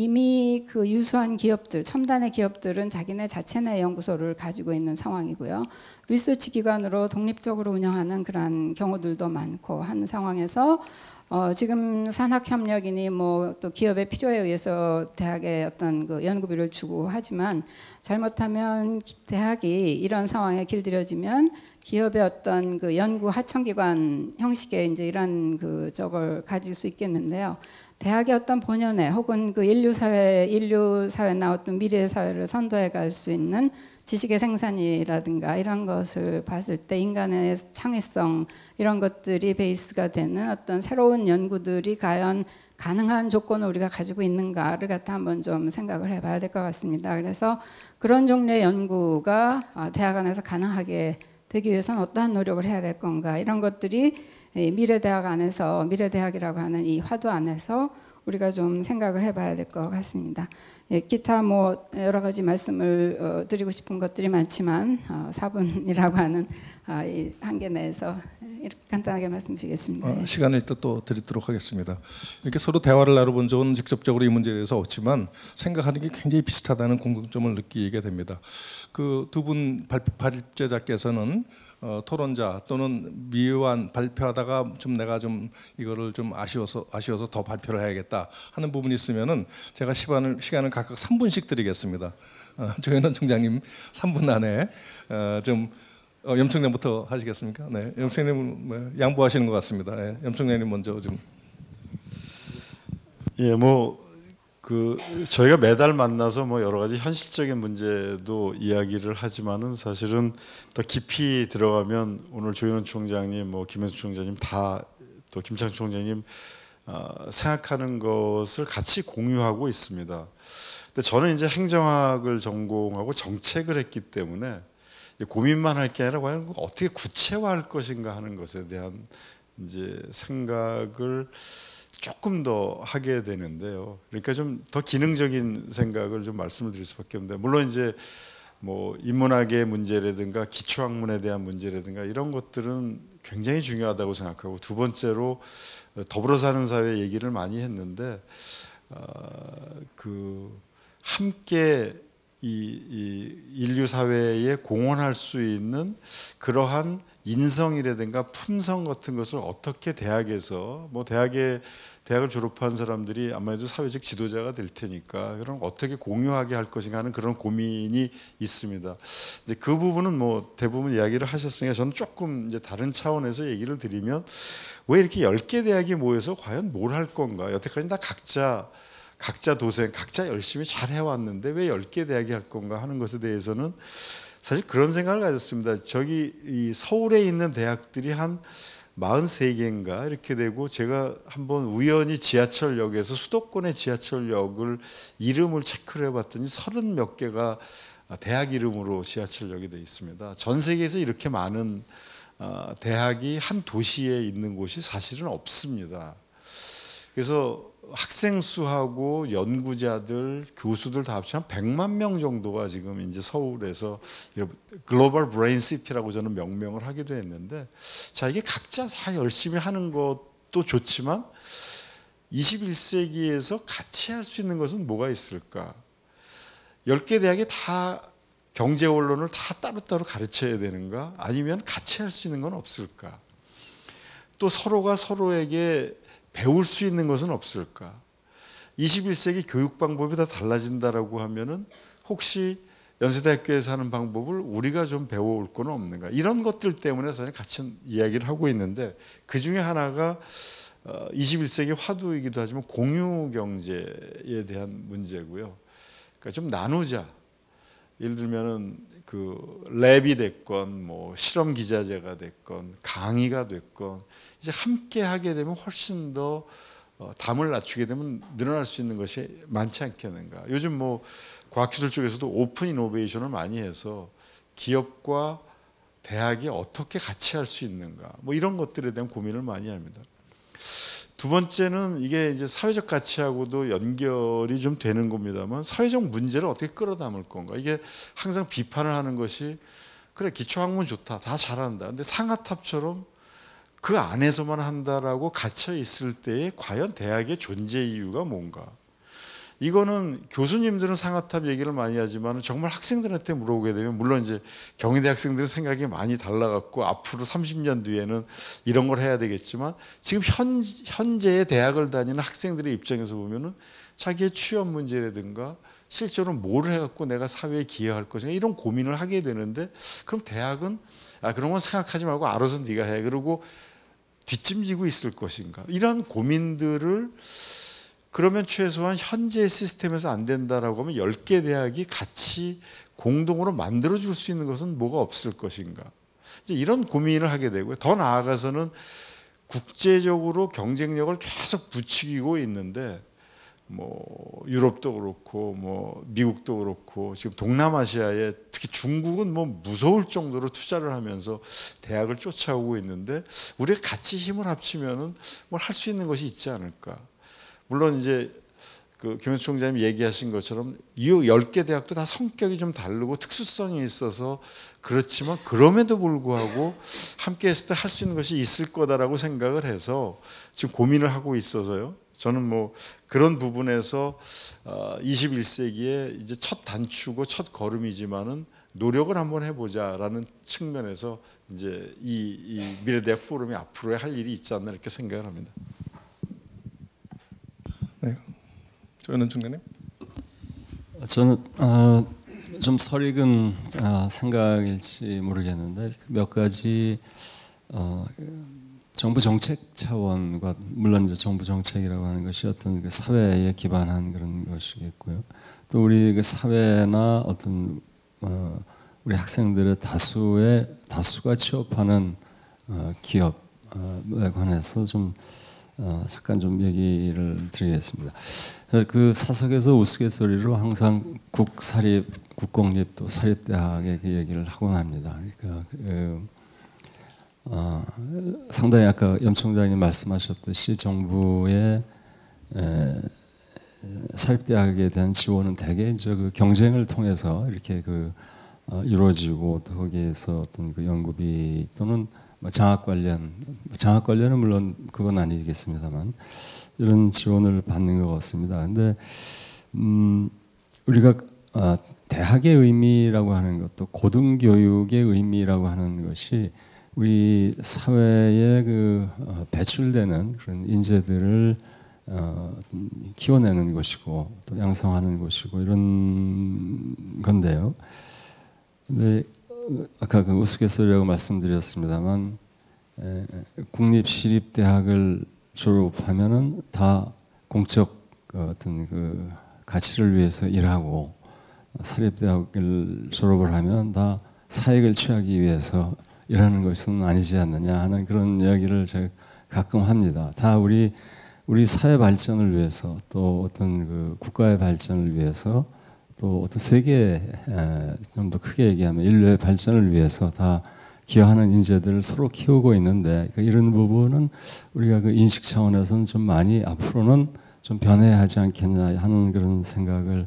이미 그 유수한 기업들, 첨단의 기업들은 자기네 자체 내 연구소를 가지고 있는 상황이고요. 리서치 기관으로 독립적으로 운영하는 그런 경우들도 많고 하는 상황에서 어, 지금 산학협력이니 뭐 또 기업의 필요에 의해서 대학에 어떤 그 연구비를 주고 하지만 잘못하면 대학이 이런 상황에 길들여지면 기업의 어떤 그 연구 하청기관 형식의 이제 이런 그 저걸 가질 수 있겠는데요. 대학의 어떤 본연의 혹은 그 인류 사회 인류 사회 나왔던 미래 사회를 선도해 갈 수 있는 지식의 생산이라든가 이런 것을 봤을 때 인간의 창의성 이런 것들이 베이스가 되는 어떤 새로운 연구들이 과연 가능한 조건을 우리가 가지고 있는가를 갖다 한번 좀 생각을 해봐야 될 것 같습니다. 그래서 그런 종류의 연구가 대학 안에서 가능하게 되기 위해서는 어떠한 노력을 해야 될 건가 이런 것들이 미래대학 안에서 미래대학이라고 하는 이 화두 안에서 우리가 좀 생각을 해봐야 될 것 같습니다. 예, 기타 뭐 여러 가지 말씀을 어, 드리고 싶은 것들이 많지만 어, 사 분이라고 하는 아, 이 한계 내에서 이렇게 간단하게 말씀드리겠습니다. 어, 시간을 이따 또 드리도록 하겠습니다. 이렇게 서로 대화를 나눠본 적은 직접적으로 이 문제에 대해서 없지만 생각하는 게 굉장히 비슷하다는 공통점을 느끼게 됩니다. 그 두 분 발제자께서는 어, 토론자 또는 미완 발표하다가 좀 내가 좀 이거를 좀 아쉬워서 아쉬워서 더 발표를 해야겠다 하는 부분이 있으면은 제가 시간을 시간을 각각 삼 분씩 드리겠습니다. 어, 조현원 총장님 삼 분 안에 어, 좀 어, 염 총장부터 하시겠습니까? 네, 염 총장님 뭐 양보하시는 것 같습니다. 네, 염 총장님 먼저 좀. 예, 뭐 그 저희가 매달 만나서 뭐 여러 가지 현실적인 문제도 이야기를 하지만은 사실은 더 깊이 들어가면 오늘 조현원 총장님, 뭐 김현수 총장님 다 또 김창수 총장님 어, 생각하는 것을 같이 공유하고 있습니다. 근데 저는 이제 행정학을 전공하고 정책을 했기 때문에 고민만 할 게 아니라 과연 어떻게 구체화할 것인가 하는 것에 대한 이제 생각을 조금 더 하게 되는데요. 그러니까 좀 더 기능적인 생각을 좀 말씀을 드릴 수밖에 없는데, 물론 이제 뭐 인문학의 문제라든가 기초학문에 대한 문제라든가 이런 것들은 굉장히 중요하다고 생각하고, 두 번째로 더불어 사는 사회 얘기를 많이 했는데 어, 그 함께 이, 이 인류 사회에 공헌할 수 있는 그러한 인성이라든가 품성 같은 것을 어떻게 대학에서, 뭐 대학에 대학을 졸업한 사람들이 아마도 사회적 지도자가 될 테니까 그럼 어떻게 공유하게 할 것인가 하는 그런 고민이 있습니다. 근데 그 부분은 뭐 대부분 이야기를 하셨으니까 저는 조금 이제 다른 차원에서 얘기를 드리면, 왜 이렇게 열 개 대학이 모여서 과연 뭘 할 건가? 여태까지 다 각자 각자 도생, 각자 열심히 잘 해왔는데 왜 열 개 대학이 할 건가 하는 것에 대해서는 사실 그런 생각을 가졌습니다. 저기 이 서울에 있는 대학들이 한 마흔세 개인가 이렇게 되고, 제가 한번 우연히 지하철역에서 수도권의 지하철역을 이름을 체크를 해봤더니 서른 몇 개가 대학 이름으로 지하철역이 되어 있습니다. 전 세계에서 이렇게 많은 대학이 한 도시에 있는 곳이 사실은 없습니다. 그래서 학생 수하고 연구자들, 교수들 다 합치면 백만 명 정도가 지금 이제 서울에서 글로벌 브레인 시티라고 저는 명명을 하기도 했는데, 자, 이게 각자 다 열심히 하는 것도 좋지만 이십일 세기에서 같이 할 수 있는 것은 뭐가 있을까? 열 개 대학이 다 경제 원론을 다 따로따로 가르쳐야 되는가? 아니면 같이 할 수 있는 건 없을까? 또 서로가 서로에게 배울 수 있는 것은 없을까? 이십일 세기 교육 방법이 다 달라진다라고 하면은 혹시 연세대학교에서 하는 방법을 우리가 좀 배워올 건 없는가? 이런 것들 때문에 사실 같이 이야기를 하고 있는데, 그 중에 하나가 이십일 세기 화두이기도 하지만 공유 경제에 대한 문제고요. 그러니까 좀 나누자. 예를 들면은 그 랩이 됐건 뭐 실험 기자재가 됐건 강의가 됐건 이제 함께 하게 되면 훨씬 더 담을 낮추게 되면 늘어날 수 있는 것이 많지 않겠는가. 요즘 뭐 과학기술 쪽에서도 오픈 이노베이션을 많이 해서 기업과 대학이 어떻게 같이 할 수 있는가, 뭐 이런 것들에 대한 고민을 많이 합니다. 두 번째는 이게 이제 사회적 가치하고도 연결이 좀 되는 겁니다만, 사회적 문제를 어떻게 끌어담을 건가. 이게 항상 비판을 하는 것이, 그래 기초학문 좋다, 다 잘한다, 근데 상아탑처럼 그 안에서만 한다라고 갇혀 있을 때에 과연 대학의 존재 이유가 뭔가. 이거는 교수님들은 상아탑 얘기를 많이 하지만 정말 학생들한테 물어보게 되면 물론 이제 경희대 학생들은 생각이 많이 달라갖고 앞으로 삼십 년 뒤에는 이런 걸 해야 되겠지만 지금 현, 현재의 대학을 다니는 학생들의 입장에서 보면은 자기의 취업 문제라든가 실제로 뭘 해갖고 내가 사회에 기여할 것인가 이런 고민을 하게 되는데 그럼 대학은 아 그런 건 생각하지 말고 알아서 네가 해 그러고 뒷짐지고 있을 것인가 이런 고민들을 그러면 최소한 현재 시스템에서 안 된다라고 하면 열 개 대학이 같이 공동으로 만들어줄 수 있는 것은 뭐가 없을 것인가 이제 이런 고민을 하게 되고요. 더 나아가서는 국제적으로 경쟁력을 계속 부추기고 있는데 뭐 유럽도 그렇고 뭐 미국도 그렇고 지금 동남아시아에 특히 중국은 뭐 무서울 정도로 투자를 하면서 대학을 쫓아오고 있는데 우리가 같이 힘을 합치면은 뭘 할 수 있는 것이 있지 않을까. 물론 이제 그 김현수 총장님 얘기하신 것처럼 이 열 개 대학도 다 성격이 좀 다르고 특수성이 있어서 그렇지만 그럼에도 불구하고 함께 했을 때 할 수 있는 것이 있을 거다라고 생각을 해서 지금 고민을 하고 있어서요. 저는 뭐 그런 부분에서 이십일 세기에 이제 첫 단추고 첫 걸음이지만은 노력을 한번 해보자라는 측면에서 이제 이, 이 미래대학 포럼이 앞으로 할 일이 있지 않나 이렇게 생각을 합니다. 네, 조현원 총장님. 저는 어, 좀 설익은 어, 생각일지 모르겠는데 몇 가지 어, 정부 정책 차원과 물론 이제 정부 정책이라고 하는 것이 어떤 그 사회에 기반한 그런 것이겠고요. 또 우리 그 사회나 어떤 어, 우리 학생들의 다수의 다수가 취업하는 어, 기업에 관해서 좀 어, 잠깐 좀 얘기를 드리겠습니다. 그 사석에서 우스갯소리로 항상 국사립, 국공립 또 사립대학의 그 얘기를 하곤 합니다. 그러니까 그, 어, 상당히 아까 염 총장님 말씀하셨듯이 정부의 에, 사립대학에 대한 지원은 대개 이제 그 경쟁을 통해서 이렇게 그 어, 이루어지고 또 거기에서 어떤 그 연구비 또는 장학 관련, 장학 관련은 물론 그건 아니겠습니다만 이런 지원을 받는 것 같습니다. 근데 음, 우리가 어, 대학의 의미라고 하는 것도 고등교육의 의미라고 하는 것이 우리 사회에 그 어, 배출되는 그런 인재들을 어, 키워내는 것이고 또 양성하는 것이고 이런 건데요. 근데 아까 그 우스갯소리라고 말씀드렸습니다만 에, 국립 시립 대학을 졸업하면은 다 공적 어떤 그 가치를 위해서 일하고 사립 대학을 졸업을 하면 다 사익을 취하기 위해서 일하는 것은 아니지 않느냐 하는 그런 이야기를 제가 가끔 합니다. 다 우리 우리 사회 발전을 위해서 또 어떤 그 국가의 발전을 위해서 또 어떤 세계 좀 더 크게 얘기하면 인류의 발전을 위해서 다 기여하는 인재들을 서로 키우고 있는데 이런 부분은 우리가 그 인식 차원에서는 좀 많이 앞으로는 좀 변해야 하지 않겠냐 하는 그런 생각을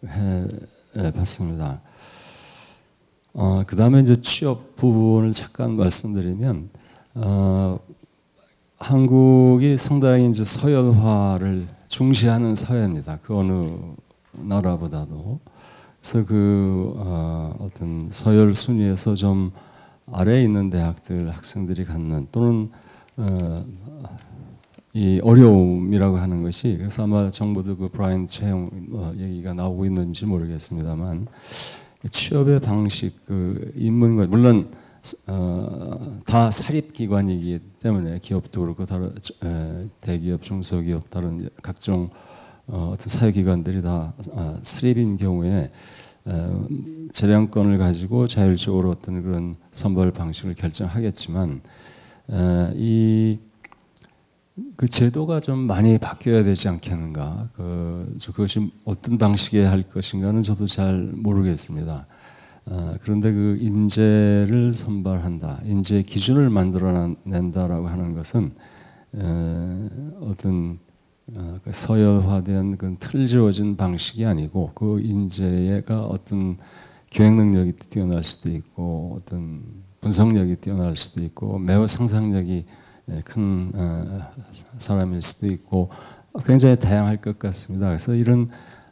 해봤습니다. 어, 그 다음에 이제 취업 부분을 잠깐 말씀드리면 어, 한국이 상당히 이제 서열화를 중시하는 사회입니다. 그 어느 나라보다도. 그래서 그 어, 어떤 서열 순위에서 좀 아래에 있는 대학들 학생들이 갖는 또는 어, 이 어려움이라고 하는 것이 그래서 아마 정부도 그 브라이언 채용 어, 얘기가 나오고 있는지 모르겠습니다만 취업의 방식 그 인문과 물론 어, 다 사립기관이기 때문에 기업도 그렇고 다른 에, 대기업, 중소기업 다른 각종 어, 어떤 사회기관들이 다 어, 사립인 경우에 어, 재량권을 가지고 자율적으로 어떤 그런 선발 방식을 결정하겠지만 어, 이 그 제도가 좀 많이 바뀌어야 되지 않겠는가? 그, 그것이 어떤 방식에 할 것인가는 저도 잘 모르겠습니다. 어, 그런데 그 인재를 선발한다, 인재 기준을 만들어낸다라고 하는 것은 에, 어떤 어, 그 서열화된 그 틀 지어진 방식이 아니고 그 인재가 어떤 기획 능력이 뛰어날 수도 있고 어떤 분석력이 뛰어날 수도 있고 매우 상상력이 큰 어, 사람일 수도 있고 굉장히 다양할 것 같습니다. 그래서 이런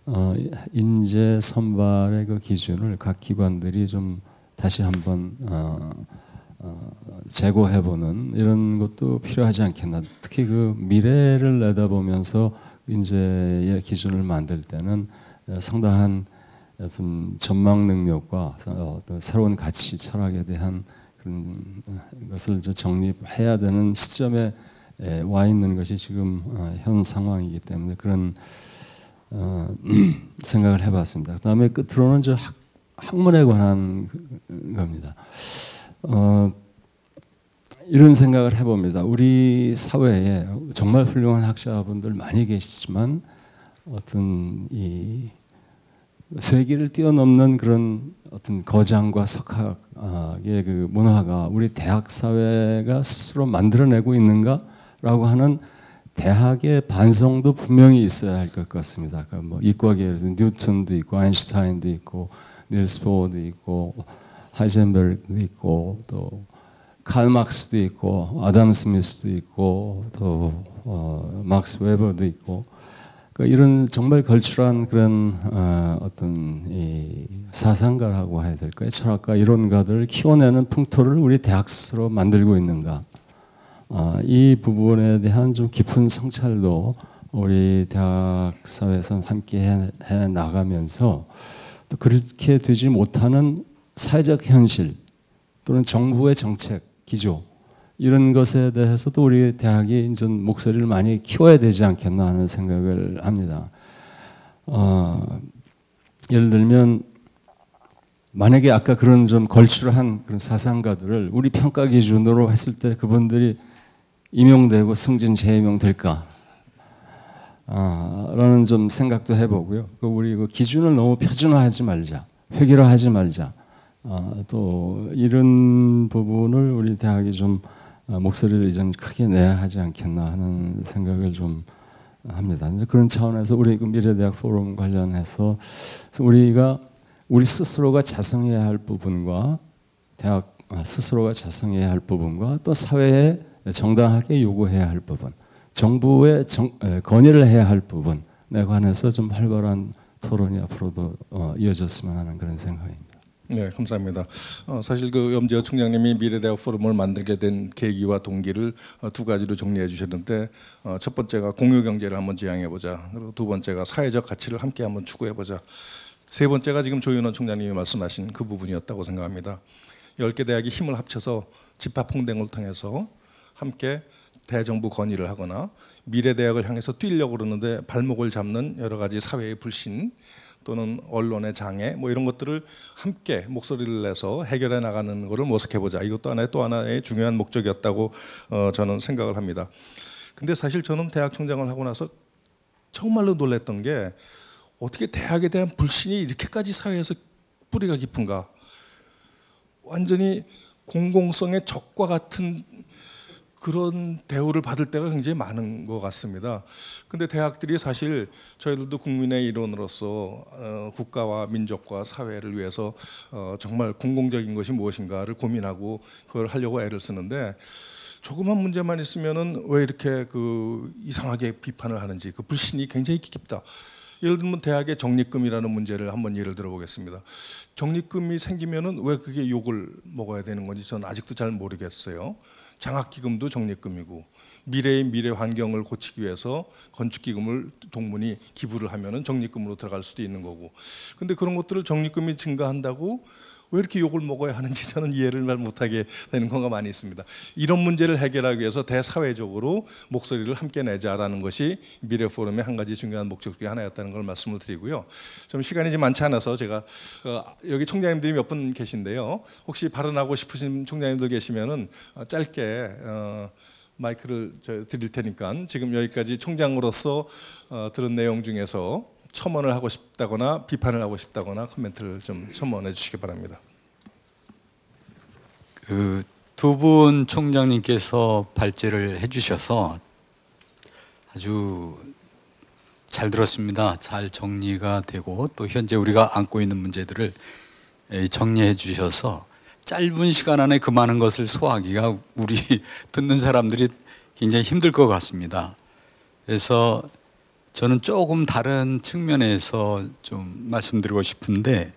어, 인재 선발의 그 기준을 각 기관들이 좀 다시 한번 어, 어, 재고해보는 이런 것도 필요하지 않겠나. 특히 그 미래를 내다보면서 인재의 기준을 만들 때는 상당한 어떤 전망 능력과 어떤 새로운 가치, 철학에 대한 그런 것을 정립해야 되는 시점에 와 있는 것이 지금 현 상황이기 때문에 그런 어, 생각을 해봤습니다. 그다음에 끝으로는 저 학, 학문에 관한 겁니다. 어, 이런 생각을 해봅니다. 우리 사회에 정말 훌륭한 학자분들 많이 계시지만 어떤 이 세기를 뛰어넘는 그런 어떤 거장과 석학의 그 문화가 우리 대학 사회가 스스로 만들어내고 있는가라고 하는 대학의 반성도 분명히 있어야 할 것 같습니다. 그러니까 뭐 이과계에도 뉴턴도 있고 아인슈타인도 있고 닐스 보어도 있고 하이젠베르그도 있고 또 칼 막스도 있고 아담 스미스도 있고 또 어, 막스 웨버도 있고 그러니까 이런 정말 걸출한 그런 어, 어떤 이 사상가라고 해야 될까요? 철학가 이론가들을 키워내는 풍토를 우리 대학 스스로 만들고 있는가? 어, 이 부분에 대한 좀 깊은 성찰도 우리 대학 사회에서 함께 해, 해 나가면서 또 그렇게 되지 못하는 사회적 현실 또는 정부의 정책 기조 이런 것에 대해서도 우리 대학이 이제 목소리를 많이 키워야 되지 않겠나 하는 생각을 합니다. 어, 예를 들면 만약에 아까 그런 좀 걸출한 그런 사상가들을 우리 평가 기준으로 했을 때 그분들이 임용되고 승진 재임용될까? 아, 라는 좀 생각도 해보고요. 우리 그 기준을 너무 표준화하지 말자, 획일화하지 말자. 아, 또 이런 부분을 우리 대학이 좀 목소리를 좀 크게 내야 하지 않겠나 하는 생각을 좀 합니다. 그런 차원에서 우리 그 미래대학 포럼 관련해서 우리가 우리 스스로가 자성해야 할 부분과 대학 스스로가 자성해야 할 부분과 또 사회에 정당하게 요구해야 할 부분, 정부의 정, 에, 건의를 해야 할 부분에 관해서 좀 활발한 토론이 앞으로도 어, 이어졌으면 하는 그런 생각입니다. 네, 감사합니다. 어, 사실 그 염재호 총장님이 미래대학 포럼을 만들게 된 계기와 동기를 어, 두 가지로 정리해 주셨는데 어, 첫 번째가 공유경제를 한번 지향해 보자. 그리고 두 번째가 사회적 가치를 함께 한번 추구해 보자. 세 번째가 지금 조윤원 총장님이 말씀하신 그 부분이었다고 생각합니다. 열 개 대학이 힘을 합쳐서 집합홍대를 통해서 함께 대정부 건의를 하거나 미래대학을 향해서 뛰려고 그러는데 발목을 잡는 여러 가지 사회의 불신 또는 언론의 장애 뭐 이런 것들을 함께 목소리를 내서 해결해 나가는 것을 모색해 보자. 이것도 하나의 또 하나의 중요한 목적이었다고 어, 저는 생각을 합니다. 근데 사실 저는 대학 총장을 하고 나서 정말로 놀랐던 게 어떻게 대학에 대한 불신이 이렇게까지 사회에서 뿌리가 깊은가. 완전히 공공성의 적과 같은 그런 대우를 받을 때가 굉장히 많은 것 같습니다. 근데 대학들이 사실 저희들도 국민의 일원으로서 어, 국가와 민족과 사회를 위해서 어, 정말 공공적인 것이 무엇인가를 고민하고 그걸 하려고 애를 쓰는데 조그만 문제만 있으면은 왜 이렇게 그 이상하게 비판을 하는지 그 불신이 굉장히 깊다. 예를 들면 대학의 적립금이라는 문제를 한번 예를 들어보겠습니다. 적립금이 생기면은 왜 그게 욕을 먹어야 되는 건지 저는 아직도 잘 모르겠어요. 장학기금도 적립금이고 미래의 미래 환경을 고치기 위해서 건축기금을 동문이 기부를 하면은 적립금으로 들어갈 수도 있는 거고. 근데 그런 것들을 적립금이 증가한다고 왜 이렇게 욕을 먹어야 하는지 저는 이해를 말 못하게 되는 경우가 많이 있습니다. 이런 문제를 해결하기 위해서 대사회적으로 목소리를 함께 내자라는 것이 미래 포럼의 한 가지 중요한 목적 중에 하나였다는 걸 말씀을 드리고요. 좀 시간이 좀 많지 않아서 제가 어, 여기 총장님들이 몇 분 계신데요. 혹시 발언하고 싶으신 총장님들 계시면은 어, 짧게 어, 마이크를 저 드릴 테니까 지금 여기까지 총장으로서 어, 들은 내용 중에서 첨언을 하고 싶다거나 비판을 하고 싶다거나 코멘트를 좀 첨언해 주시기 바랍니다. 그 두 분 총장님께서 발제를 해주셔서 아주 잘 들었습니다. 잘 정리가 되고 또 현재 우리가 안고 있는 문제들을 정리해 주셔서 짧은 시간 안에 그 많은 것을 소화하기가 우리 듣는 사람들이 굉장히 힘들 것 같습니다. 그래서 저는 조금 다른 측면에서 좀 말씀드리고 싶은데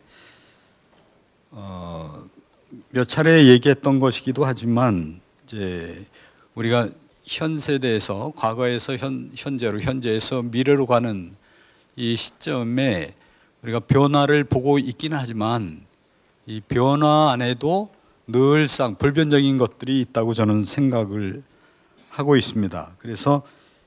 어, 몇 차례 얘기했던 것이기도 하지만 이제 우리가 현 세대에서 과거에서 현, 현재로 현재에서 미래로 가는 이 시점에 우리가 변화를 보고 있기는 하지만 이 변화 안에도 늘상 불변적인 것들이 있다고 저는 생각을 하고 있습니다. 그래서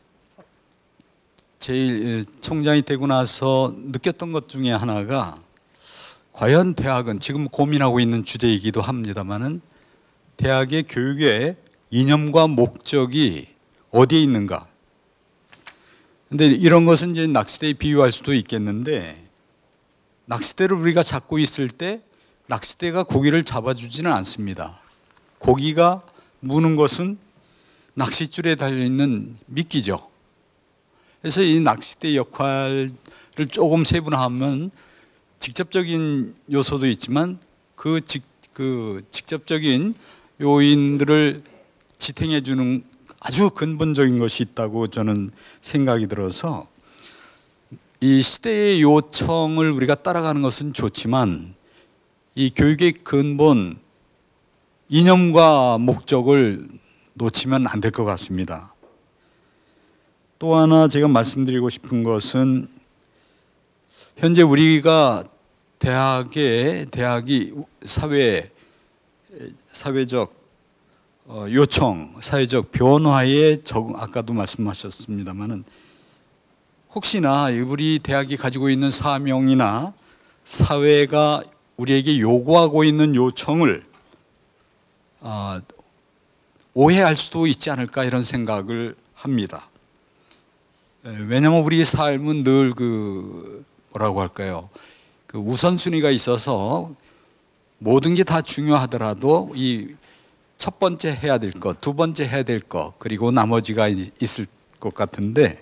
제일 총장이 되고 나서 느꼈던 것 중에 하나가 과연 대학은 지금 고민하고 있는 주제이기도 합니다만은 대학의 교육의 이념과 목적이 어디에 있는가? 근데 이런 것은 이제 낚시대에 비유할 수도 있겠는데 낚시대를 우리가 잡고 있을 때 낚시대가 고기를 잡아주지는 않습니다. 고기가 무는 것은 낚싯줄에 달려있는 미끼죠. 그래서 이 낚싯대 역할을 조금 세분화하면 직접적인 요소도 있지만 그, 직, 그 직접적인 요인들을 지탱해 주는 아주 근본적인 것이 있다고 저는 생각이 들어서 이 시대의 요청을 우리가 따라가는 것은 좋지만 이 교육의 근본 이념과 목적을 놓치면 안 될 것 같습니다. 또 하나 제가 말씀드리고 싶은 것은 현재 우리가 대학의 대학이 사회 사회적 요청, 사회적 변화에 적응, 아까도 말씀하셨습니다만은 혹시나 우리 대학이 가지고 있는 사명이나 사회가 우리에게 요구하고 있는 요청을 어, 오해할 수도 있지 않을까 이런 생각을 합니다. 왜냐하면 우리 삶은 늘 그 뭐라고 할까요? 그 우선순위가 있어서 모든 게 다 중요하더라도 이 첫 번째 해야 될 것, 두 번째 해야 될 것, 그리고 나머지가 있을 것 같은데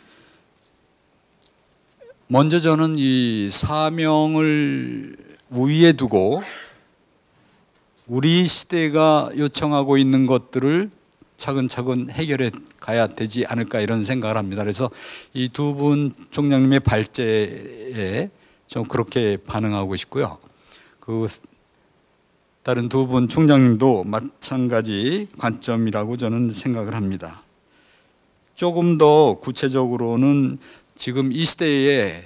먼저 저는 이 사명을 우위에 두고 우리 시대가 요청하고 있는 것들을 차근차근 해결해 가야 되지 않을까 이런 생각을 합니다. 그래서 이 두 분 총장님의 발제에 좀 그렇게 반응하고 싶고요. 그 다른 두 분 총장님도 마찬가지 관점이라고 저는 생각을 합니다. 조금 더 구체적으로는 지금 이 시대에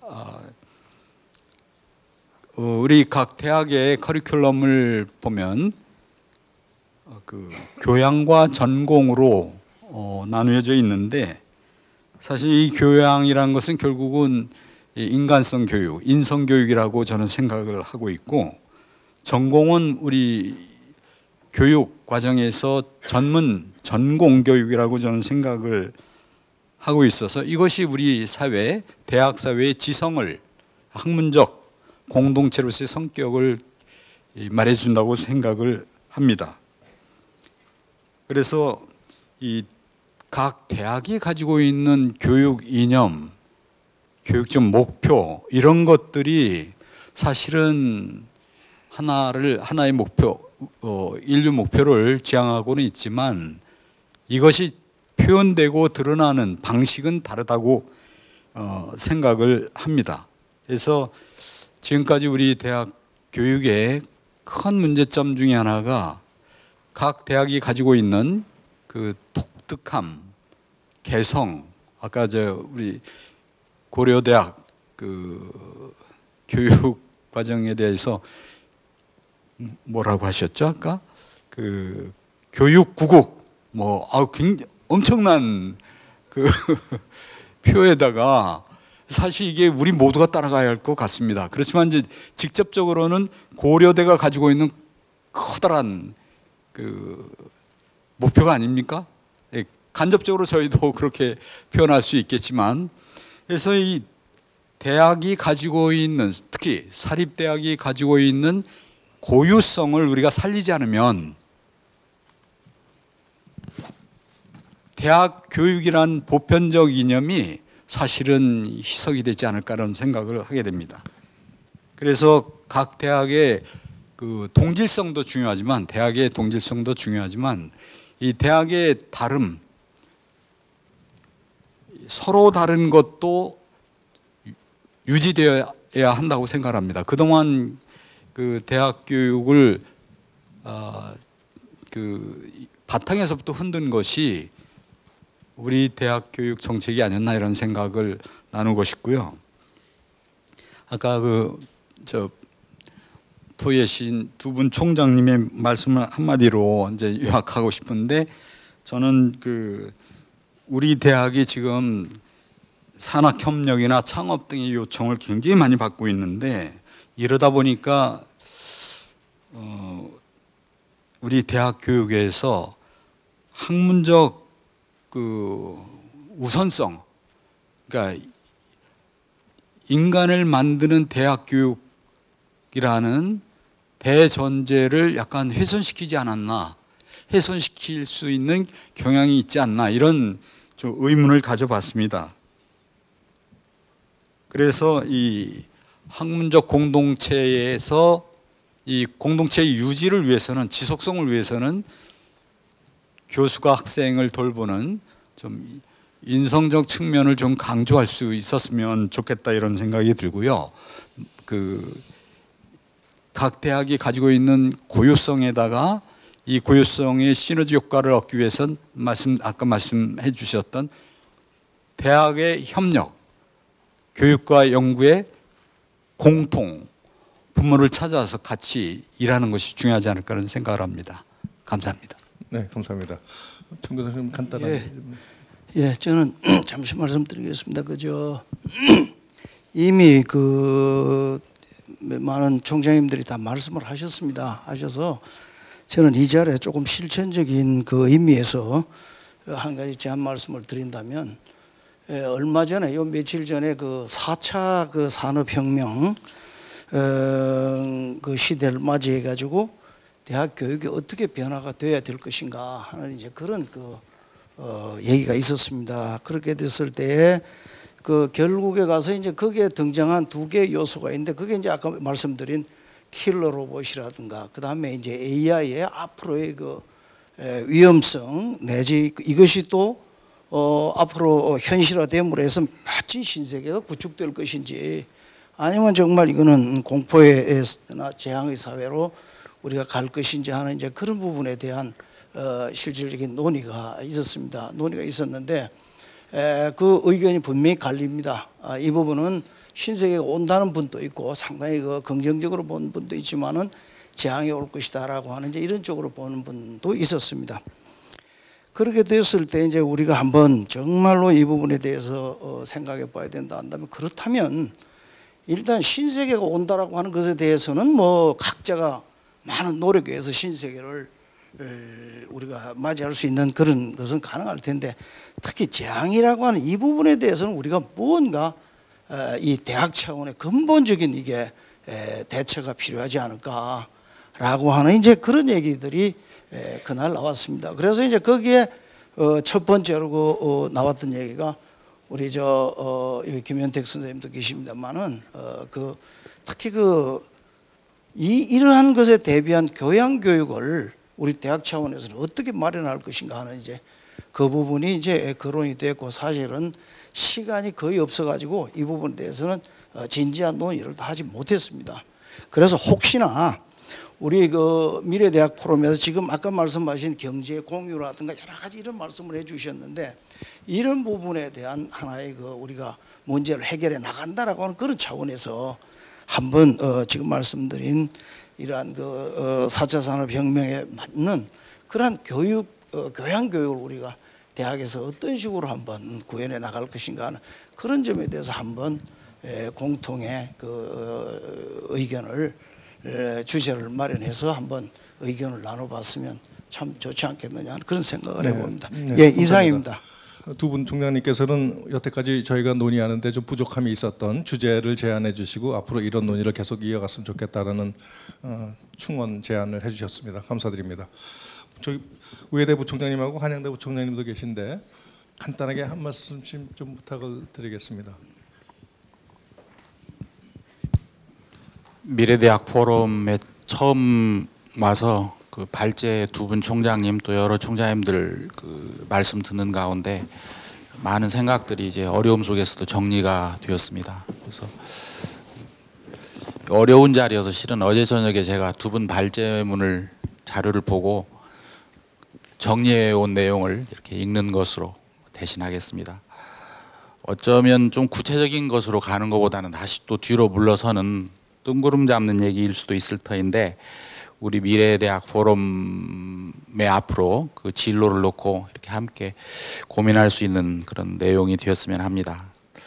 우리 각 대학의 커리큘럼을 보면 그 교양과 전공으로 어, 나누어져 있는데 사실 이 교양이라는 것은 결국은 인간성 교육, 인성 교육이라고 저는 생각을 하고 있고 전공은 우리 교육 과정에서 전문 전공 교육이라고 저는 생각을 하고 있어서 이것이 우리 사회, 대학 사회의 지성을 학문적 공동체로서의 성격을 말해준다고 생각을 합니다. 그래서 이 각 대학이 가지고 있는 교육 이념, 교육적 목표 이런 것들이 사실은 하나를 하나의 목표, 어, 인류 목표를 지향하고는 있지만 이것이 표현되고 드러나는 방식은 다르다고 어, 생각을 합니다. 그래서 지금까지 우리 대학 교육의 큰 문제점 중에 하나가 각 대학이 가지고 있는 그 독특함, 개성, 아까 저 우리 고려대학 그 교육 과정에 대해서 뭐라고 하셨죠? 아까 그 교육구국 뭐 아 굉장히 엄청난 그 표에다가 사실 이게 우리 모두가 따라가야 할 것 같습니다. 그렇지만 이제 직접적으로는 고려대가 가지고 있는 커다란 그 목표가 아닙니까? 예, 간접적으로 저희도 그렇게 표현할 수 있겠지만, 그래서 이 대학이 가지고 있는, 특히 사립대학이 가지고 있는 고유성을 우리가 살리지 않으면 대학 교육이란 보편적 이념이 사실은 희석이 되지 않을까라는 생각을 하게 됩니다. 그래서 각 대학의 그 동질성도 중요하지만, 대학의 동질성도 중요하지만 이 대학의 다름, 서로 다른 것도 유지되어야 한다고 생각합니다. 그동안 그 대학 교육을 어, 그 바탕에서부터 흔든 것이 우리 대학 교육 정책이 아니었나 이런 생각을 나누고 싶고요. 아까 그 저 토예신 두 분 총장님의 말씀을 한마디로 이제 요약하고 싶은데, 저는 그 우리 대학이 지금 산학협력이나 창업 등의 요청을 굉장히 많이 받고 있는데, 이러다 보니까 어 우리 대학 교육에서 학문적 그 우선성, 그러니까 인간을 만드는 대학 교육이라는 대전제를 약간 훼손시키지 않았나, 훼손시킬 수 있는 경향이 있지 않나, 이런 좀 의문을 가져봤습니다. 그래서 이 학문적 공동체에서 이 공동체의 유지를 위해서는, 지속성을 위해서는 교수가 학생을 돌보는 좀 인성적 측면을 좀 강조할 수 있었으면 좋겠다, 이런 생각이 들고요. 그 각 대학이 가지고 있는 고유성에다가 이 고유성의 시너지 효과를 얻기 위해서는 말씀 아까 말씀해 주셨던 대학의 협력, 교육과 연구의 공통 부모를 찾아서 같이 일하는 것이 중요하지 않을까 하는 생각을 합니다. 감사합니다. 네, 감사합니다. 정 교수님 간단하게. 예, 예, 저는 잠시 말씀드리겠습니다. 그저 이미 그 많은 총장님들이 다 말씀을 하셨습니다. 하셔서 저는 이 자리에 조금 실천적인 그 의미에서 한 가지 제한 말씀을 드린다면, 예, 얼마 전에 요 며칠 전에 그 사 차 그 산업혁명 어, 그 시대를 맞이해 가지고 대학 교육이 어떻게 변화가 돼야 될 것인가 하는 이제 그런 그 어, 얘기가 있었습니다. 그렇게 됐을 때에 그 결국에 가서 이제 거기에 등장한 두 개의 요소가 있는데, 그게 이제 아까 말씀드린 킬러 로봇이라든가, 그 다음에 이제 에이아이의 앞으로의 그 위험성 내지 이것이 또 어, 앞으로 현실화됨으로 해서 멋진 신세계가 구축될 것인지, 아니면 정말 이거는 공포나 재앙의 사회로 우리가 갈 것인지 하는 이제 그런 부분에 대한 어, 실질적인 논의가 있었습니다. 논의가 있었는데 에, 그 의견이 분명히 갈립니다. 아, 이 부분은 신세계가 온다는 분도 있고 상당히 그 긍정적으로 보는 분도 있지만은 재앙이 올 것이다라고 하는 이제 이런 쪽으로 보는 분도 있었습니다. 그렇게 됐을 때 이제 우리가 한번 정말로 이 부분에 대해서 어, 생각해 봐야 된다 한다면, 그렇다면 일단 신세계가 온다라고 하는 것에 대해서는 뭐 각자가 많은 노력에 의해서 신세계를 우리가 맞이할 수 있는 그런 것은 가능할 텐데, 특히 재앙이라고 하는 이 부분에 대해서는 우리가 무언가 이 대학 차원의 근본적인 이게 대처가 필요하지 않을까라고 하는 이제 그런 얘기들이 그날 나왔습니다. 그래서 이제 거기에 첫 번째로 나왔던 얘기가 우리 저 여기 김현택 선생님도 계십니다만은 그 특히 그 이 이러한 것에 대비한 교양 교육을 우리 대학 차원에서는 어떻게 마련할 것인가 하는 이제 그 부분이 이제 거론이 됐고, 사실은 시간이 거의 없어가지고 이 부분에 대해서는 진지한 논의를 다 하지 못했습니다. 그래서 혹시나 우리 그 미래대학 포럼에서 지금 아까 말씀하신 경제 공유라든가 여러 가지 이런 말씀을 해주셨는데, 이런 부분에 대한 하나의 그 우리가 문제를 해결해 나간다라고 하는 그런 차원에서 한번 어 지금 말씀드린 이러한 그 어 사 차 산업혁명에 맞는 그러한 교육, 어 교양 교육을 우리가 대학에서 어떤 식으로 한번 구현해 나갈 것인가 하는 그런 점에 대해서 한번 에 공통의 그 어 의견을 에 주제를 마련해서 한번 의견을 나눠봤으면 참 좋지 않겠느냐 하는 그런 생각을 네. 해봅니다. 네, 예, 이상입니다. 두 분 총장님께서는 여태까지 저희가 논의하는데 좀 부족함이 있었던 주제를 제안해 주시고 앞으로 이런 논의를 계속 이어갔으면 좋겠다라는 어, 충원 제안을 해주셨습니다. 감사드립니다. 저희 우회대 부총장님하고 한양대 부총장님도 계신데 간단하게 한 말씀씩 좀 부탁을 드리겠습니다. 미래대학 포럼에 처음 와서 그 발제 두 분 총장님 또 여러 총장님들 그 말씀 듣는 가운데 많은 생각들이 이제 어려움 속에서도 정리가 되었습니다. 그래서 어려운 자리여서 실은 어제 저녁에 제가 두 분 발제문을 자료를 보고 정리해 온 내용을 이렇게 읽는 것으로 대신하겠습니다. 어쩌면 좀 구체적인 것으로 가는 것보다는 다시 또 뒤로 물러서는 뜬구름 잡는 얘기일 수도 있을 터인데 우리 미래대학 포럼의 앞으로 그 진로를 놓고 이렇게 함께 고민할 수 있는 그런 내용이 되었으면 합니다.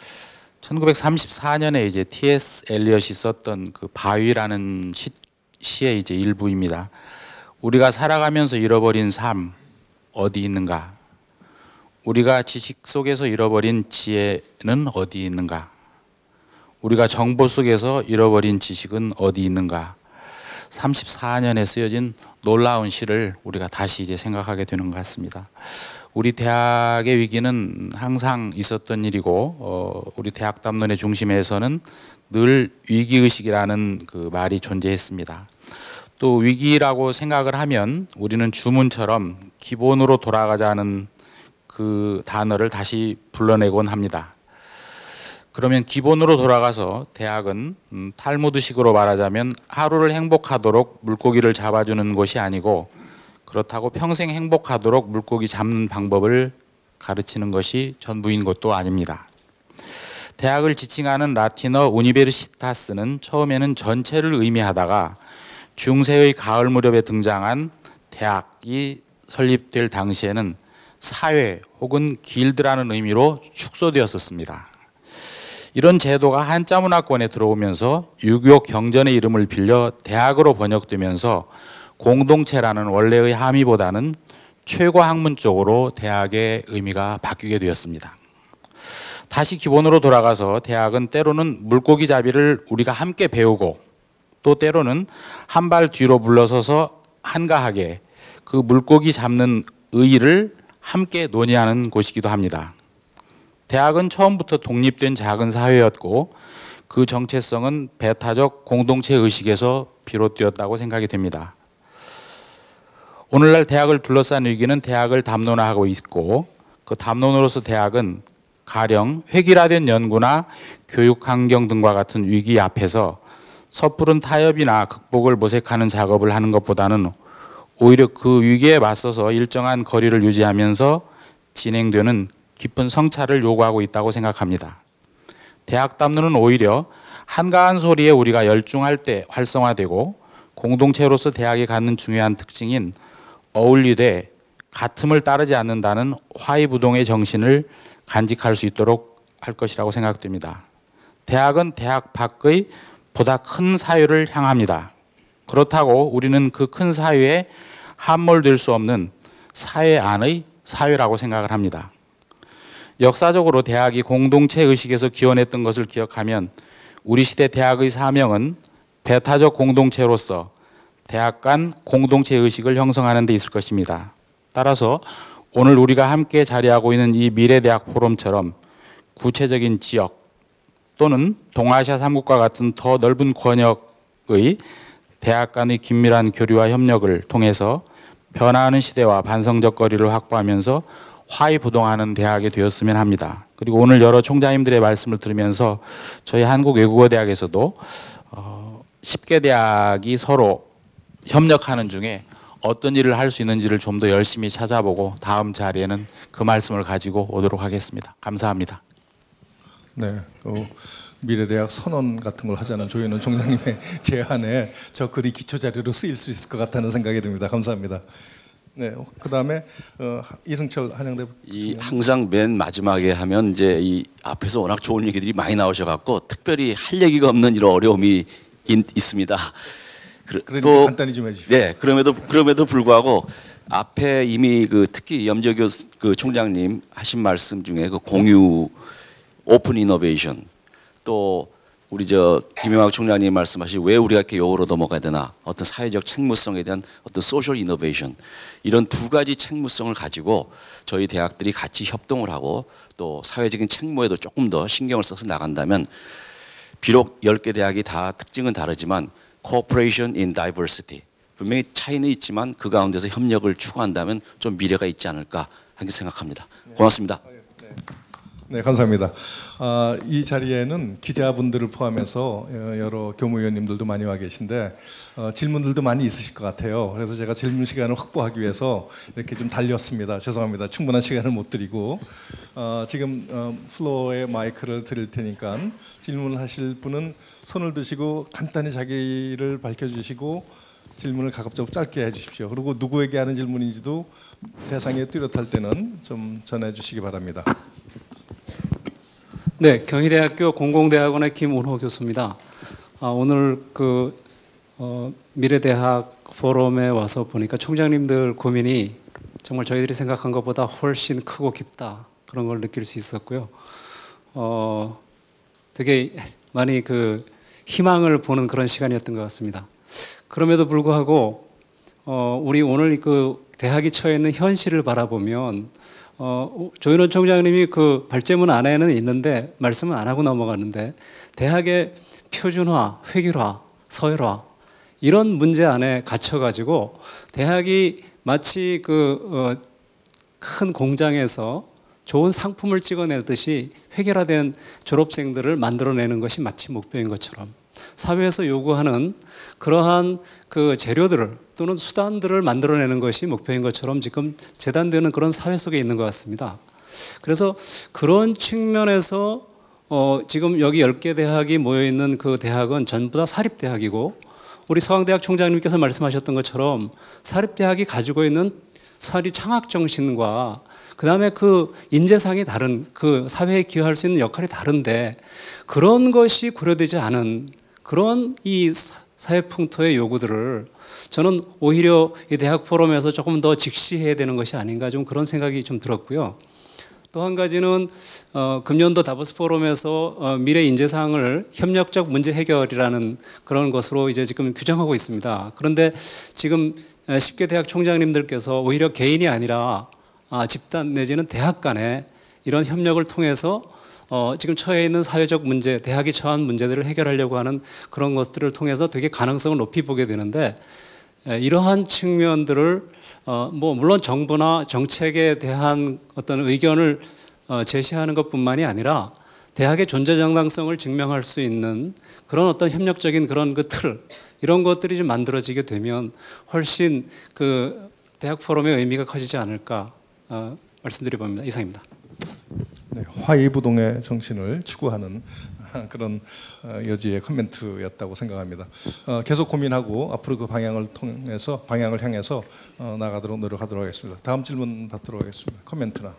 천구백삼십사 년에 이제 티 에스 엘리엇이 썼던 그 바위라는 시, 시의 이제 일부입니다. 우리가 살아가면서 잃어버린 삶 어디 있는가? 우리가 지식 속에서 잃어버린 지혜는 어디 있는가? 우리가 정보 속에서 잃어버린 지식은 어디 있는가? 삼십사 년에 쓰여진 놀라운 시를 우리가 다시 이제 생각하게 되는 것 같습니다. 우리 대학의 위기는 항상 있었던 일이고 어, 우리 대학 담론의 중심에서는 늘 위기의식이라는 그 말이 존재했습니다. 또 위기라고 생각을 하면 우리는 주문처럼 기본으로 돌아가자는 그 단어를 다시 불러내곤 합니다. 그러면 기본으로 돌아가서 대학은 음, 탈무드식으로 말하자면 하루를 행복하도록 물고기를 잡아주는 곳이 아니고 그렇다고 평생 행복하도록 물고기 잡는 방법을 가르치는 것이 전부인 것도 아닙니다. 대학을 지칭하는 라틴어 우니베르시타스는 처음에는 전체를 의미하다가 중세의 가을 무렵에 등장한 대학이 설립될 당시에는 사회 혹은 길드라는 의미로 축소되었었습니다. 이런 제도가 한자 문화권에 들어오면서 유교 경전의 이름을 빌려 대학으로 번역되면서 공동체라는 원래의 함의보다는 최고 학문 쪽으로 대학의 의미가 바뀌게 되었습니다. 다시 기본으로 돌아가서 대학은 때로는 물고기 잡이를 우리가 함께 배우고 또 때로는 한 발 뒤로 물러서서 한가하게 그 물고기 잡는 의의를 함께 논의하는 곳이기도 합니다. 대학은 처음부터 독립된 작은 사회였고 그 정체성은 배타적 공동체 의식에서 비롯되었다고 생각이 됩니다. 오늘날 대학을 둘러싼 위기는 대학을 담론화하고 있고 그 담론으로서 대학은 가령 획일화된 연구나 교육 환경 등과 같은 위기 앞에서 섣부른 타협이나 극복을 모색하는 작업을 하는 것보다는 오히려 그 위기에 맞서서 일정한 거리를 유지하면서 진행되는 깊은 성찰을 요구하고 있다고 생각합니다. 대학 담론은 오히려 한가한 소리에 우리가 열중할 때 활성화되고 공동체로서 대학이 갖는 중요한 특징인 어울리되 같음을 따르지 않는다는 화이부동의 정신을 간직할 수 있도록 할 것이라고 생각됩니다. 대학은 대학 밖의 보다 큰 사회를 향합니다. 그렇다고 우리는 그 큰 사회에 함몰될 수 없는 사회 안의 사회라고 생각을 합니다. 역사적으로 대학이 공동체 의식에서 기원했던 것을 기억하면 우리 시대 대학의 사명은 배타적 공동체로서 대학 간 공동체 의식을 형성하는 데 있을 것입니다. 따라서 오늘 우리가 함께 자리하고 있는 이 미래대학 포럼처럼 구체적인 지역 또는 동아시아 삼국과 같은 더 넓은 권역의 대학 간의 긴밀한 교류와 협력을 통해서 변화하는 시대와 반성적 거리를 확보하면서 화이부동하는 대학이 되었으면 합니다. 그리고 오늘 여러 총장님들의 말씀을 들으면서 저희 한국외국어대학에서도 어, 십 개 대학이 서로 협력하는 중에 어떤 일을 할 수 있는지를 좀 더 열심히 찾아보고 다음 자리에는 그 말씀을 가지고 오도록 하겠습니다. 감사합니다. 네, 그 미래대학 선언 같은 걸 하자는 조현원 총장님의 제안에 저 글이 기초 자료로 쓰일 수 있을 것 같다는 생각이 듭니다. 감사합니다. 네, 그 다음에 어, 이승철 한양대. 이 항상 맨 마지막에 하면 이제 이 앞에서 워낙 좋은 얘기들이 많이 나오셔갖고 특별히 할 얘기가 없는 이런 어려움이 있, 있습니다. 그러니까 또, 간단히 좀 해주시죠. 네, 그럼에도 그럼에도 불구하고 앞에 이미 그 특히 염재교 그 총장님 하신 말씀 중에 그 공유 오픈 이노베이션 또 우리 저 김영학 총장님 말씀하신 왜 우리가 이렇게 욕을 얻어먹어야 되나 어떤 사회적 책무성에 대한 어떤 소셜 이노베이션 이런 두 가지 책무성을 가지고 저희 대학들이 같이 협동을 하고 또 사회적인 책무에도 조금 더 신경을 써서 나간다면 비록 열 개 대학이 다 특징은 다르지만 Cooperation in Diversity 분명히 차이는 있지만 그 가운데서 협력을 추구한다면 좀 미래가 있지 않을까 하게 생각합니다. 고맙습니다. 네. 네, 감사합니다. 아, 이 자리에는 기자분들을 포함해서 여러 교무위원님들도 많이 와 계신데 어, 질문들도 많이 있으실 것 같아요. 그래서 제가 질문 시간을 확보하기 위해서 이렇게 좀 달렸습니다. 죄송합니다. 충분한 시간을 못 드리고 어, 지금 어, 플로어에 마이크를 드릴 테니까 질문하실 분은 손을 드시고 간단히 자기를 밝혀주시고 질문을 가급적 짧게 해주십시오. 그리고 누구에게 하는 질문인지도 대상이 뚜렷할 때는 좀 전해주시기 바랍니다. 네, 경희대학교 공공대학원의 김운호 교수입니다. 아, 오늘 그 어, 미래대학 포럼에 와서 보니까 총장님들 고민이 정말 저희들이 생각한 것보다 훨씬 크고 깊다 그런 걸 느낄 수 있었고요. 어, 되게 많이 그 희망을 보는 그런 시간이었던 것 같습니다. 그럼에도 불구하고 어, 우리 오늘 그 대학이 처해 있는 현실을 바라보면 어, 조인원 총장님이 그 발제문 안에는 있는데 말씀은 안 하고 넘어가는데 대학의 표준화, 획일화, 서열화 이런 문제 안에 갇혀가지고 대학이 마치 그 큰 어, 공장에서 좋은 상품을 찍어내듯이 획일화된 졸업생들을 만들어내는 것이 마치 목표인 것처럼 사회에서 요구하는 그러한 그 재료들을 또는 수단들을 만들어내는 것이 목표인 것처럼 지금 재단되는 그런 사회 속에 있는 것 같습니다. 그래서 그런 측면에서 어 지금 여기 열 개 대학이 모여있는 그 대학은 전부 다 사립대학이고 우리 서강대학 총장님께서 말씀하셨던 것처럼 사립대학이 가지고 있는 사립 창학 정신과 그 다음에 그 인재상이 다른 그 사회에 기여할 수 있는 역할이 다른데 그런 것이 고려되지 않은 그런 이 사회풍토의 요구들을 저는 오히려 이 대학 포럼에서 조금 더 직시해야 되는 것이 아닌가 좀 그런 생각이 좀 들었고요. 또 한 가지는 어, 금년도 다보스 포럼에서 어, 미래 인재상을 협력적 문제 해결이라는 그런 것으로 이제 지금 규정하고 있습니다. 그런데 지금 십 개 대학 총장님들께서 오히려 개인이 아니라 아, 집단 내지는 대학 간에 이런 협력을 통해서 어, 지금 처해 있는 사회적 문제, 대학이 처한 문제들을 해결하려고 하는 그런 것들을 통해서 되게 가능성을 높이 보게 되는데 에, 이러한 측면들을 어, 뭐 물론 정부나 정책에 대한 어떤 의견을 어, 제시하는 것뿐만이 아니라 대학의 존재 정당성을 증명할 수 있는 그런 어떤 협력적인 그런 그 틀 이런 것들이 좀 만들어지게 되면 훨씬 그 대학 포럼의 의미가 커지지 않을까 어, 말씀드려봅니다. 이상입니다. 네, 화이부동의 정신을 추구하는 그런 여지의 코멘트였다고 생각합니다. 어, 계속 고민하고 앞으로 그 방향을 통해서 방향을 향해서 어, 나가도록 노력하도록 하겠습니다. 다음 질문 받도록 하겠습니다. 코멘트나.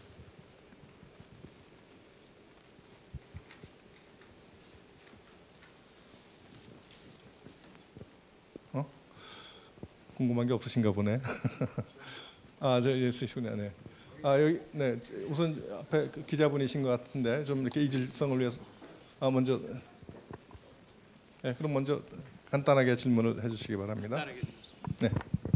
어? 궁금한 게 없으신가 보네. 아, 저 있으시구나. 네. 아 여기 네 우선 앞에 기자분이신 것 같은데 좀 이렇게 이질성을 위해서 아 먼저 네 그럼 먼저 간단하게 질문을 해주시기 바랍니다. 네.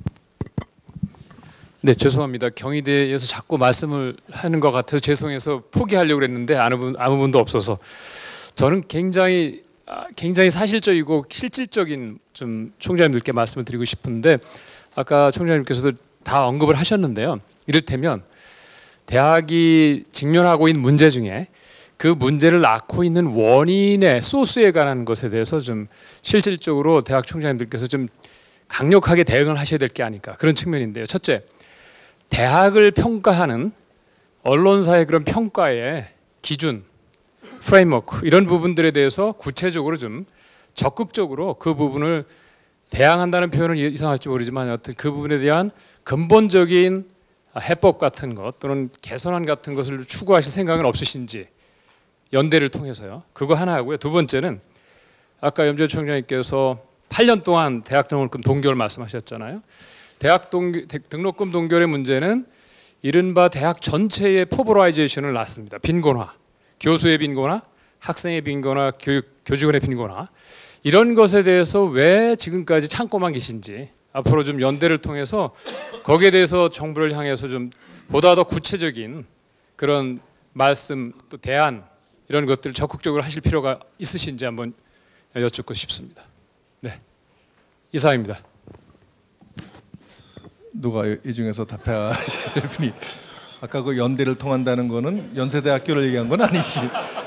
네 죄송합니다. 경희대에서 자꾸 말씀을 하는 것 같아서 죄송해서 포기하려고 했는데 아무 분 아무 분도 없어서 저는 굉장히 굉장히 사실적이고 실질적인 좀 총장님들께 말씀을 드리고 싶은데 아까 총장님께서도 다 언급을 하셨는데요. 이를테면 대학이 직면하고 있는 문제 중에 그 문제를 낳고 있는 원인의 소스에 관한 것에 대해서 좀 실질적으로 대학 총장님들께서 좀 강력하게 대응을 하셔야 될 게 아닐까 그런 측면인데요. 첫째, 대학을 평가하는 언론사의 그런 평가의 기준, 프레임워크 이런 부분들에 대해서 구체적으로 좀 적극적으로 그 부분을 대항한다는 표현은 이상할지 모르지만 여튼 그 부분에 대한 근본적인 해법 같은 것 또는 개선안 같은 것을 추구하실 생각은 없으신지 연대를 통해서요. 그거 하나 하고요. 두 번째는 아까 염재 총장님께서 팔 년 동안 대학 등록금 동결 말씀하셨잖아요. 대학 동기, 등록금 동결의 문제는 이른바 대학 전체의 포브라이제이션을 낳습니다. 빈곤화, 교수의 빈곤화, 학생의 빈곤화, 교육, 교직원의 빈곤화 이런 것에 대해서 왜 지금까지 참고만 계신지 앞으로 좀 연대를 통해서 거기에 대해서 정부를 향해서 좀 보다 더 구체적인 그런 말씀 또 대안 이런 것들을 적극적으로 하실 필요가 있으신지 한번 여쭙고 싶습니다. 네, 이상입니다. 누가 이 중에서 답하실 분이 아까 그 연대를 통한다는 거는 연세대학교를 얘기한 건 아니시.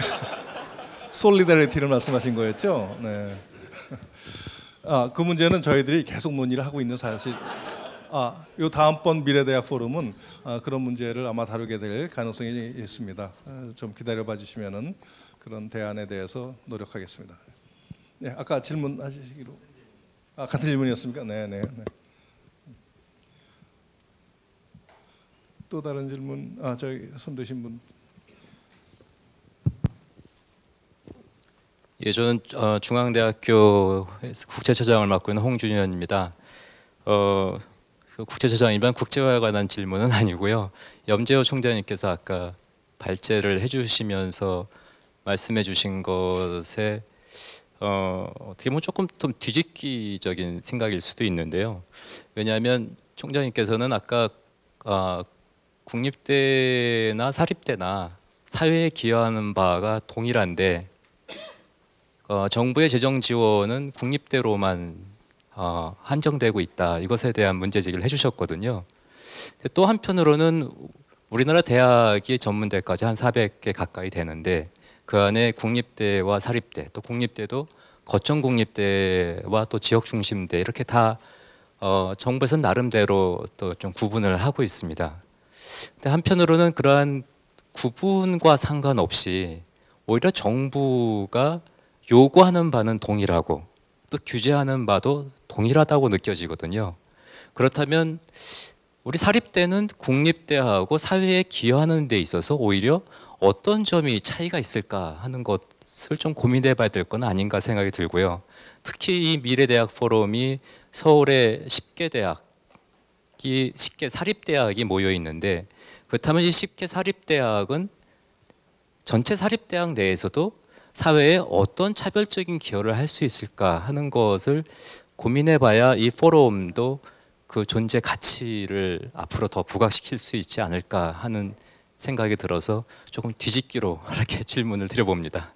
솔리다리티를 말씀하신 거였죠. 네. 아, 그 문제는 저희들이 계속 논의를 하고 있는 사실. 아, 요 다음번 미래대학 포럼은 아, 그런 문제를 아마 다루게 될 가능성이 있습니다. 아, 좀 기다려봐 주시면은 그런 대안에 대해서 노력하겠습니다. 네, 아까 질문하시기로. 아, 같은 질문이었습니까? 네, 네, 네. 또 다른 질문. 아, 저기 손 드신 분. 예, 저는 어, 중앙대학교 국제처장을 맡고 있는 홍준현입니다. 어, 그 국제처장이면 국제화에 관한 질문은 아니고요. 염재호 총장님께서 아까 발제를 해주시면서 말씀해주신 것에 어, 어떻게 보면 조금 좀 뒤집기적인 생각일 수도 있는데요. 왜냐하면 총장님께서는 아까 어, 국립대나 사립대나 사회에 기여하는 바가 동일한데 어, 정부의 재정 지원은 국립대로만 어, 한정되고 있다. 이것에 대한 문제 제기를 해주셨거든요. 또 한편으로는 우리나라 대학이 전문대까지 한 사백 개 가까이 되는데 그 안에 국립대와 사립대, 또 국립대도 거점 국립대와 또 지역 중심대 이렇게 다 어, 정부에서는 나름대로 또 좀 구분을 하고 있습니다. 근데 한편으로는 그러한 구분과 상관없이 오히려 정부가 요구하는 바는 동일하고 또 규제하는 바도 동일하다고 느껴지거든요. 그렇다면 우리 사립대는 국립대하고 사회에 기여하는 데 있어서 오히려 어떤 점이 차이가 있을까 하는 것을 좀 고민해 봐야 될 건 아닌가 생각이 들고요. 특히 이 미래대학 포럼이 서울의 십 개 대학이 십 개 사립대학이 모여 있는데 그렇다면 이 십 개 사립대학은 전체 사립대학 내에서도 사회에 어떤 차별적인 기여를 할 수 있을까 하는 것을 고민해 봐야 이 포럼도 그 존재 가치를 앞으로 더 부각시킬 수 있지 않을까 하는 생각이 들어서 조금 뒤집기로 이렇게 질문을 드려봅니다.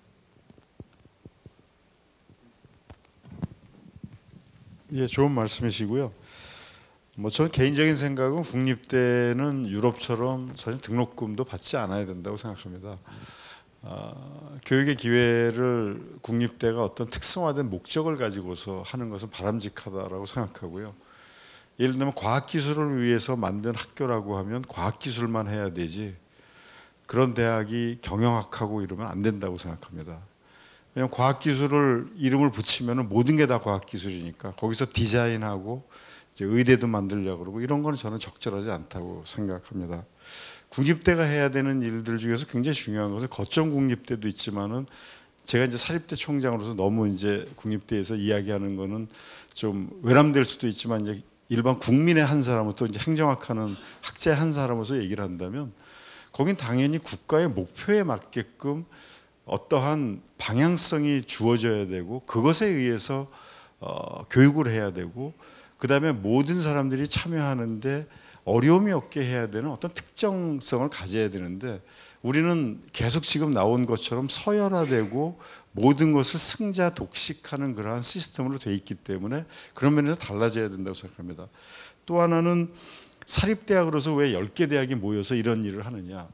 예, 좋은 말씀이시고요. 뭐 저는 개인적인 생각은 국립대는 유럽처럼 전혀 등록금도 받지 않아야 된다고 생각합니다. 어, 교육의 기회를 국립대가 어떤 특성화된 목적을 가지고서 하는 것은 바람직하다라고 생각하고요. 예를 들면 과학기술을 위해서 만든 학교라고 하면 과학기술만 해야 되지 그런 대학이 경영학하고 이러면 안 된다고 생각합니다. 왜냐하면 과학기술을 이름을 붙이면 모든 게 다 과학기술이니까 거기서 디자인하고 이제 의대도 만들려고 그러고 이런 건 저는 적절하지 않다고 생각합니다. 국립대가 해야 되는 일들 중에서 굉장히 중요한 것은 거점 국립대도 있지만은 제가 이제 사립대 총장으로서 너무 이제 국립대에서 이야기하는 거는 좀 외람될 수도 있지만 이제 일반 국민의 한 사람은 또 이제 행정학하는 학자의 한 사람으로서 얘기를 한다면 거긴 당연히 국가의 목표에 맞게끔 어떠한 방향성이 주어져야 되고 그것에 의해서 어, 교육을 해야 되고 그 다음에 모든 사람들이 참여하는데 어려움이 없게 해야 되는 어떤 특정성을 가져야 되는데 우리는 계속 지금 나온 것처럼 서열화되고 모든 것을 승자 독식하는 그러한 시스템으로 돼 있기 때문에 그런 면에서 달라져야 된다고 생각합니다. 또 하나는 사립대학으로서 왜 열 개 대학이 모여서 이런 일을 하느냐.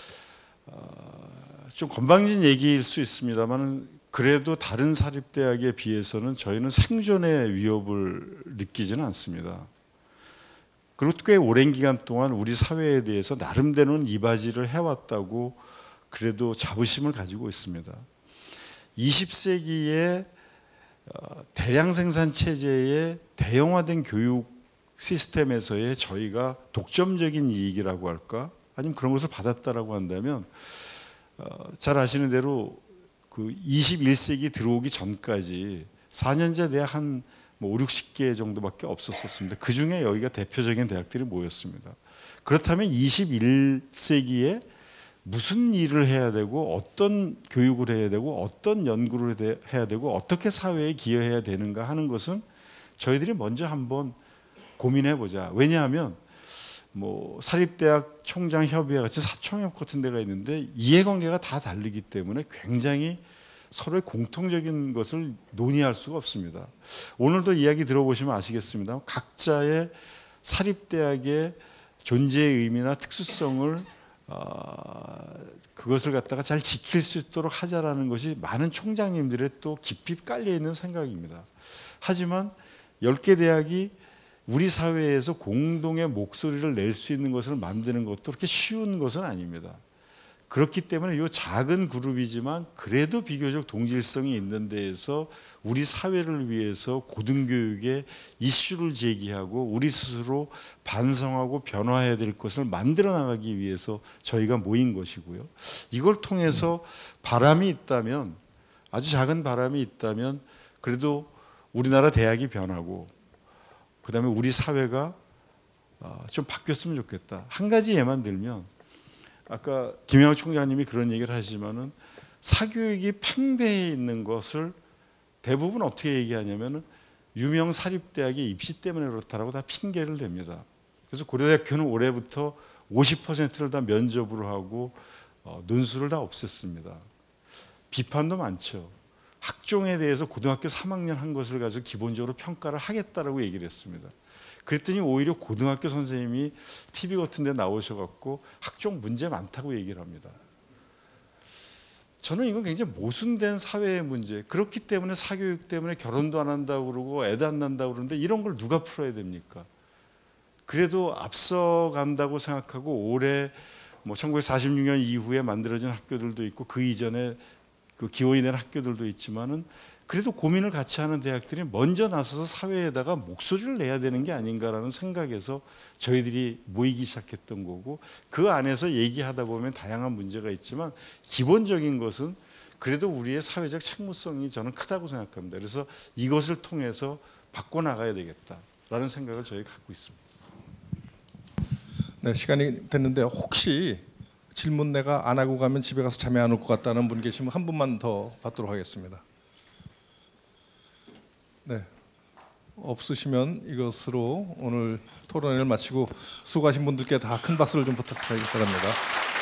어, 좀 건방진 얘기일 수 있습니다만 그래도 다른 사립대학에 비해서는 저희는 생존의 위협을 느끼지는 않습니다. 그리고 꽤 오랜 기간 동안 우리 사회에 대해서 나름대로는 이바지를 해왔다고 그래도 자부심을 가지고 있습니다. 이십 세기의 대량 생산 체제의 대형화된 교육 시스템에서의 저희가 독점적인 이익이라고 할까? 아니면 그런 것을 받았다라고 한다면 잘 아시는 대로 그 이십일 세기 들어오기 전까지 사 년제 대학 한 뭐 오륙십 개 정도밖에 없었습니다. 그 중에 여기가 대표적인 대학들이 모였습니다. 그렇다면 이십일 세기에 무슨 일을 해야 되고 어떤 교육을 해야 되고 어떤 연구를 해야 되고 어떻게 사회에 기여해야 되는가 하는 것은 저희들이 먼저 한번 고민해 보자. 왜냐하면 뭐 사립대학 총장협의회 같이 사총협 같은 데가 있는데 이해관계가 다 다르기 때문에 굉장히 서로의 공통적인 것을 논의할 수가 없습니다. 오늘도 이야기 들어보시면 아시겠습니다. 각자의 사립대학의 존재의 의미나 특수성을 어, 그것을 갖다가 잘 지킬 수 있도록 하자라는 것이 많은 총장님들의 또 깊이 깔려 있는 생각입니다. 하지만 열 개 대학이 우리 사회에서 공동의 목소리를 낼 수 있는 것을 만드는 것도 그렇게 쉬운 것은 아닙니다. 그렇기 때문에 이 작은 그룹이지만 그래도 비교적 동질성이 있는 데에서 우리 사회를 위해서 고등교육에 이슈를 제기하고 우리 스스로 반성하고 변화해야 될 것을 만들어 나가기 위해서 저희가 모인 것이고요. 이걸 통해서 바람이 있다면, 아주 작은 바람이 있다면 그래도 우리나라 대학이 변하고 그 다음에 우리 사회가 좀 바뀌었으면 좋겠다. 한 가지 예만 들면, 아까 김영학 총장님이 그런 얘기를 하시지만은 사교육이 팽배해 있는 것을 대부분 어떻게 얘기하냐면은 유명 사립대학의 입시 때문에 그렇다라고 다 핑계를 댑니다. 그래서 고려대학교는 올해부터 오십 퍼센트를 다 면접으로 하고 어, 논술을 다 없앴습니다. 비판도 많죠. 학종에 대해서 고등학교 삼 학년 한 것을 가지고 기본적으로 평가를 하겠다라고 얘기를 했습니다. 그랬더니 오히려 고등학교 선생님이 티비 같은 데 나오셔갖고 학종 문제 많다고 얘기를 합니다. 저는 이건 굉장히 모순된 사회의 문제. 그렇기 때문에 사교육 때문에 결혼도 안 한다고 그러고 애도 안 난다고 그러는데 이런 걸 누가 풀어야 됩니까? 그래도 앞서간다고 생각하고 올해 뭐 천구백사십육 년 이후에 만들어진 학교들도 있고 그 이전에 그 기원이 된 학교들도 있지만은 그래도 고민을 같이 하는 대학들이 먼저 나서서 사회에다가 목소리를 내야 되는 게 아닌가라는 생각에서 저희들이 모이기 시작했던 거고, 그 안에서 얘기하다 보면 다양한 문제가 있지만 기본적인 것은 그래도 우리의 사회적 책무성이 저는 크다고 생각합니다. 그래서 이것을 통해서 바꿔나가야 되겠다라는 생각을 저희가 갖고 있습니다. 네, 시간이 됐는데 혹시 질문 내가 안 하고 가면 집에 가서 잠이 안 올 것 같다는 분 계시면 한 분만 더 받도록 하겠습니다. 네, 없으시면 이것으로 오늘 토론회를 마치고 수고하신 분들께 다 큰 박수를 좀 부탁드리겠습니다.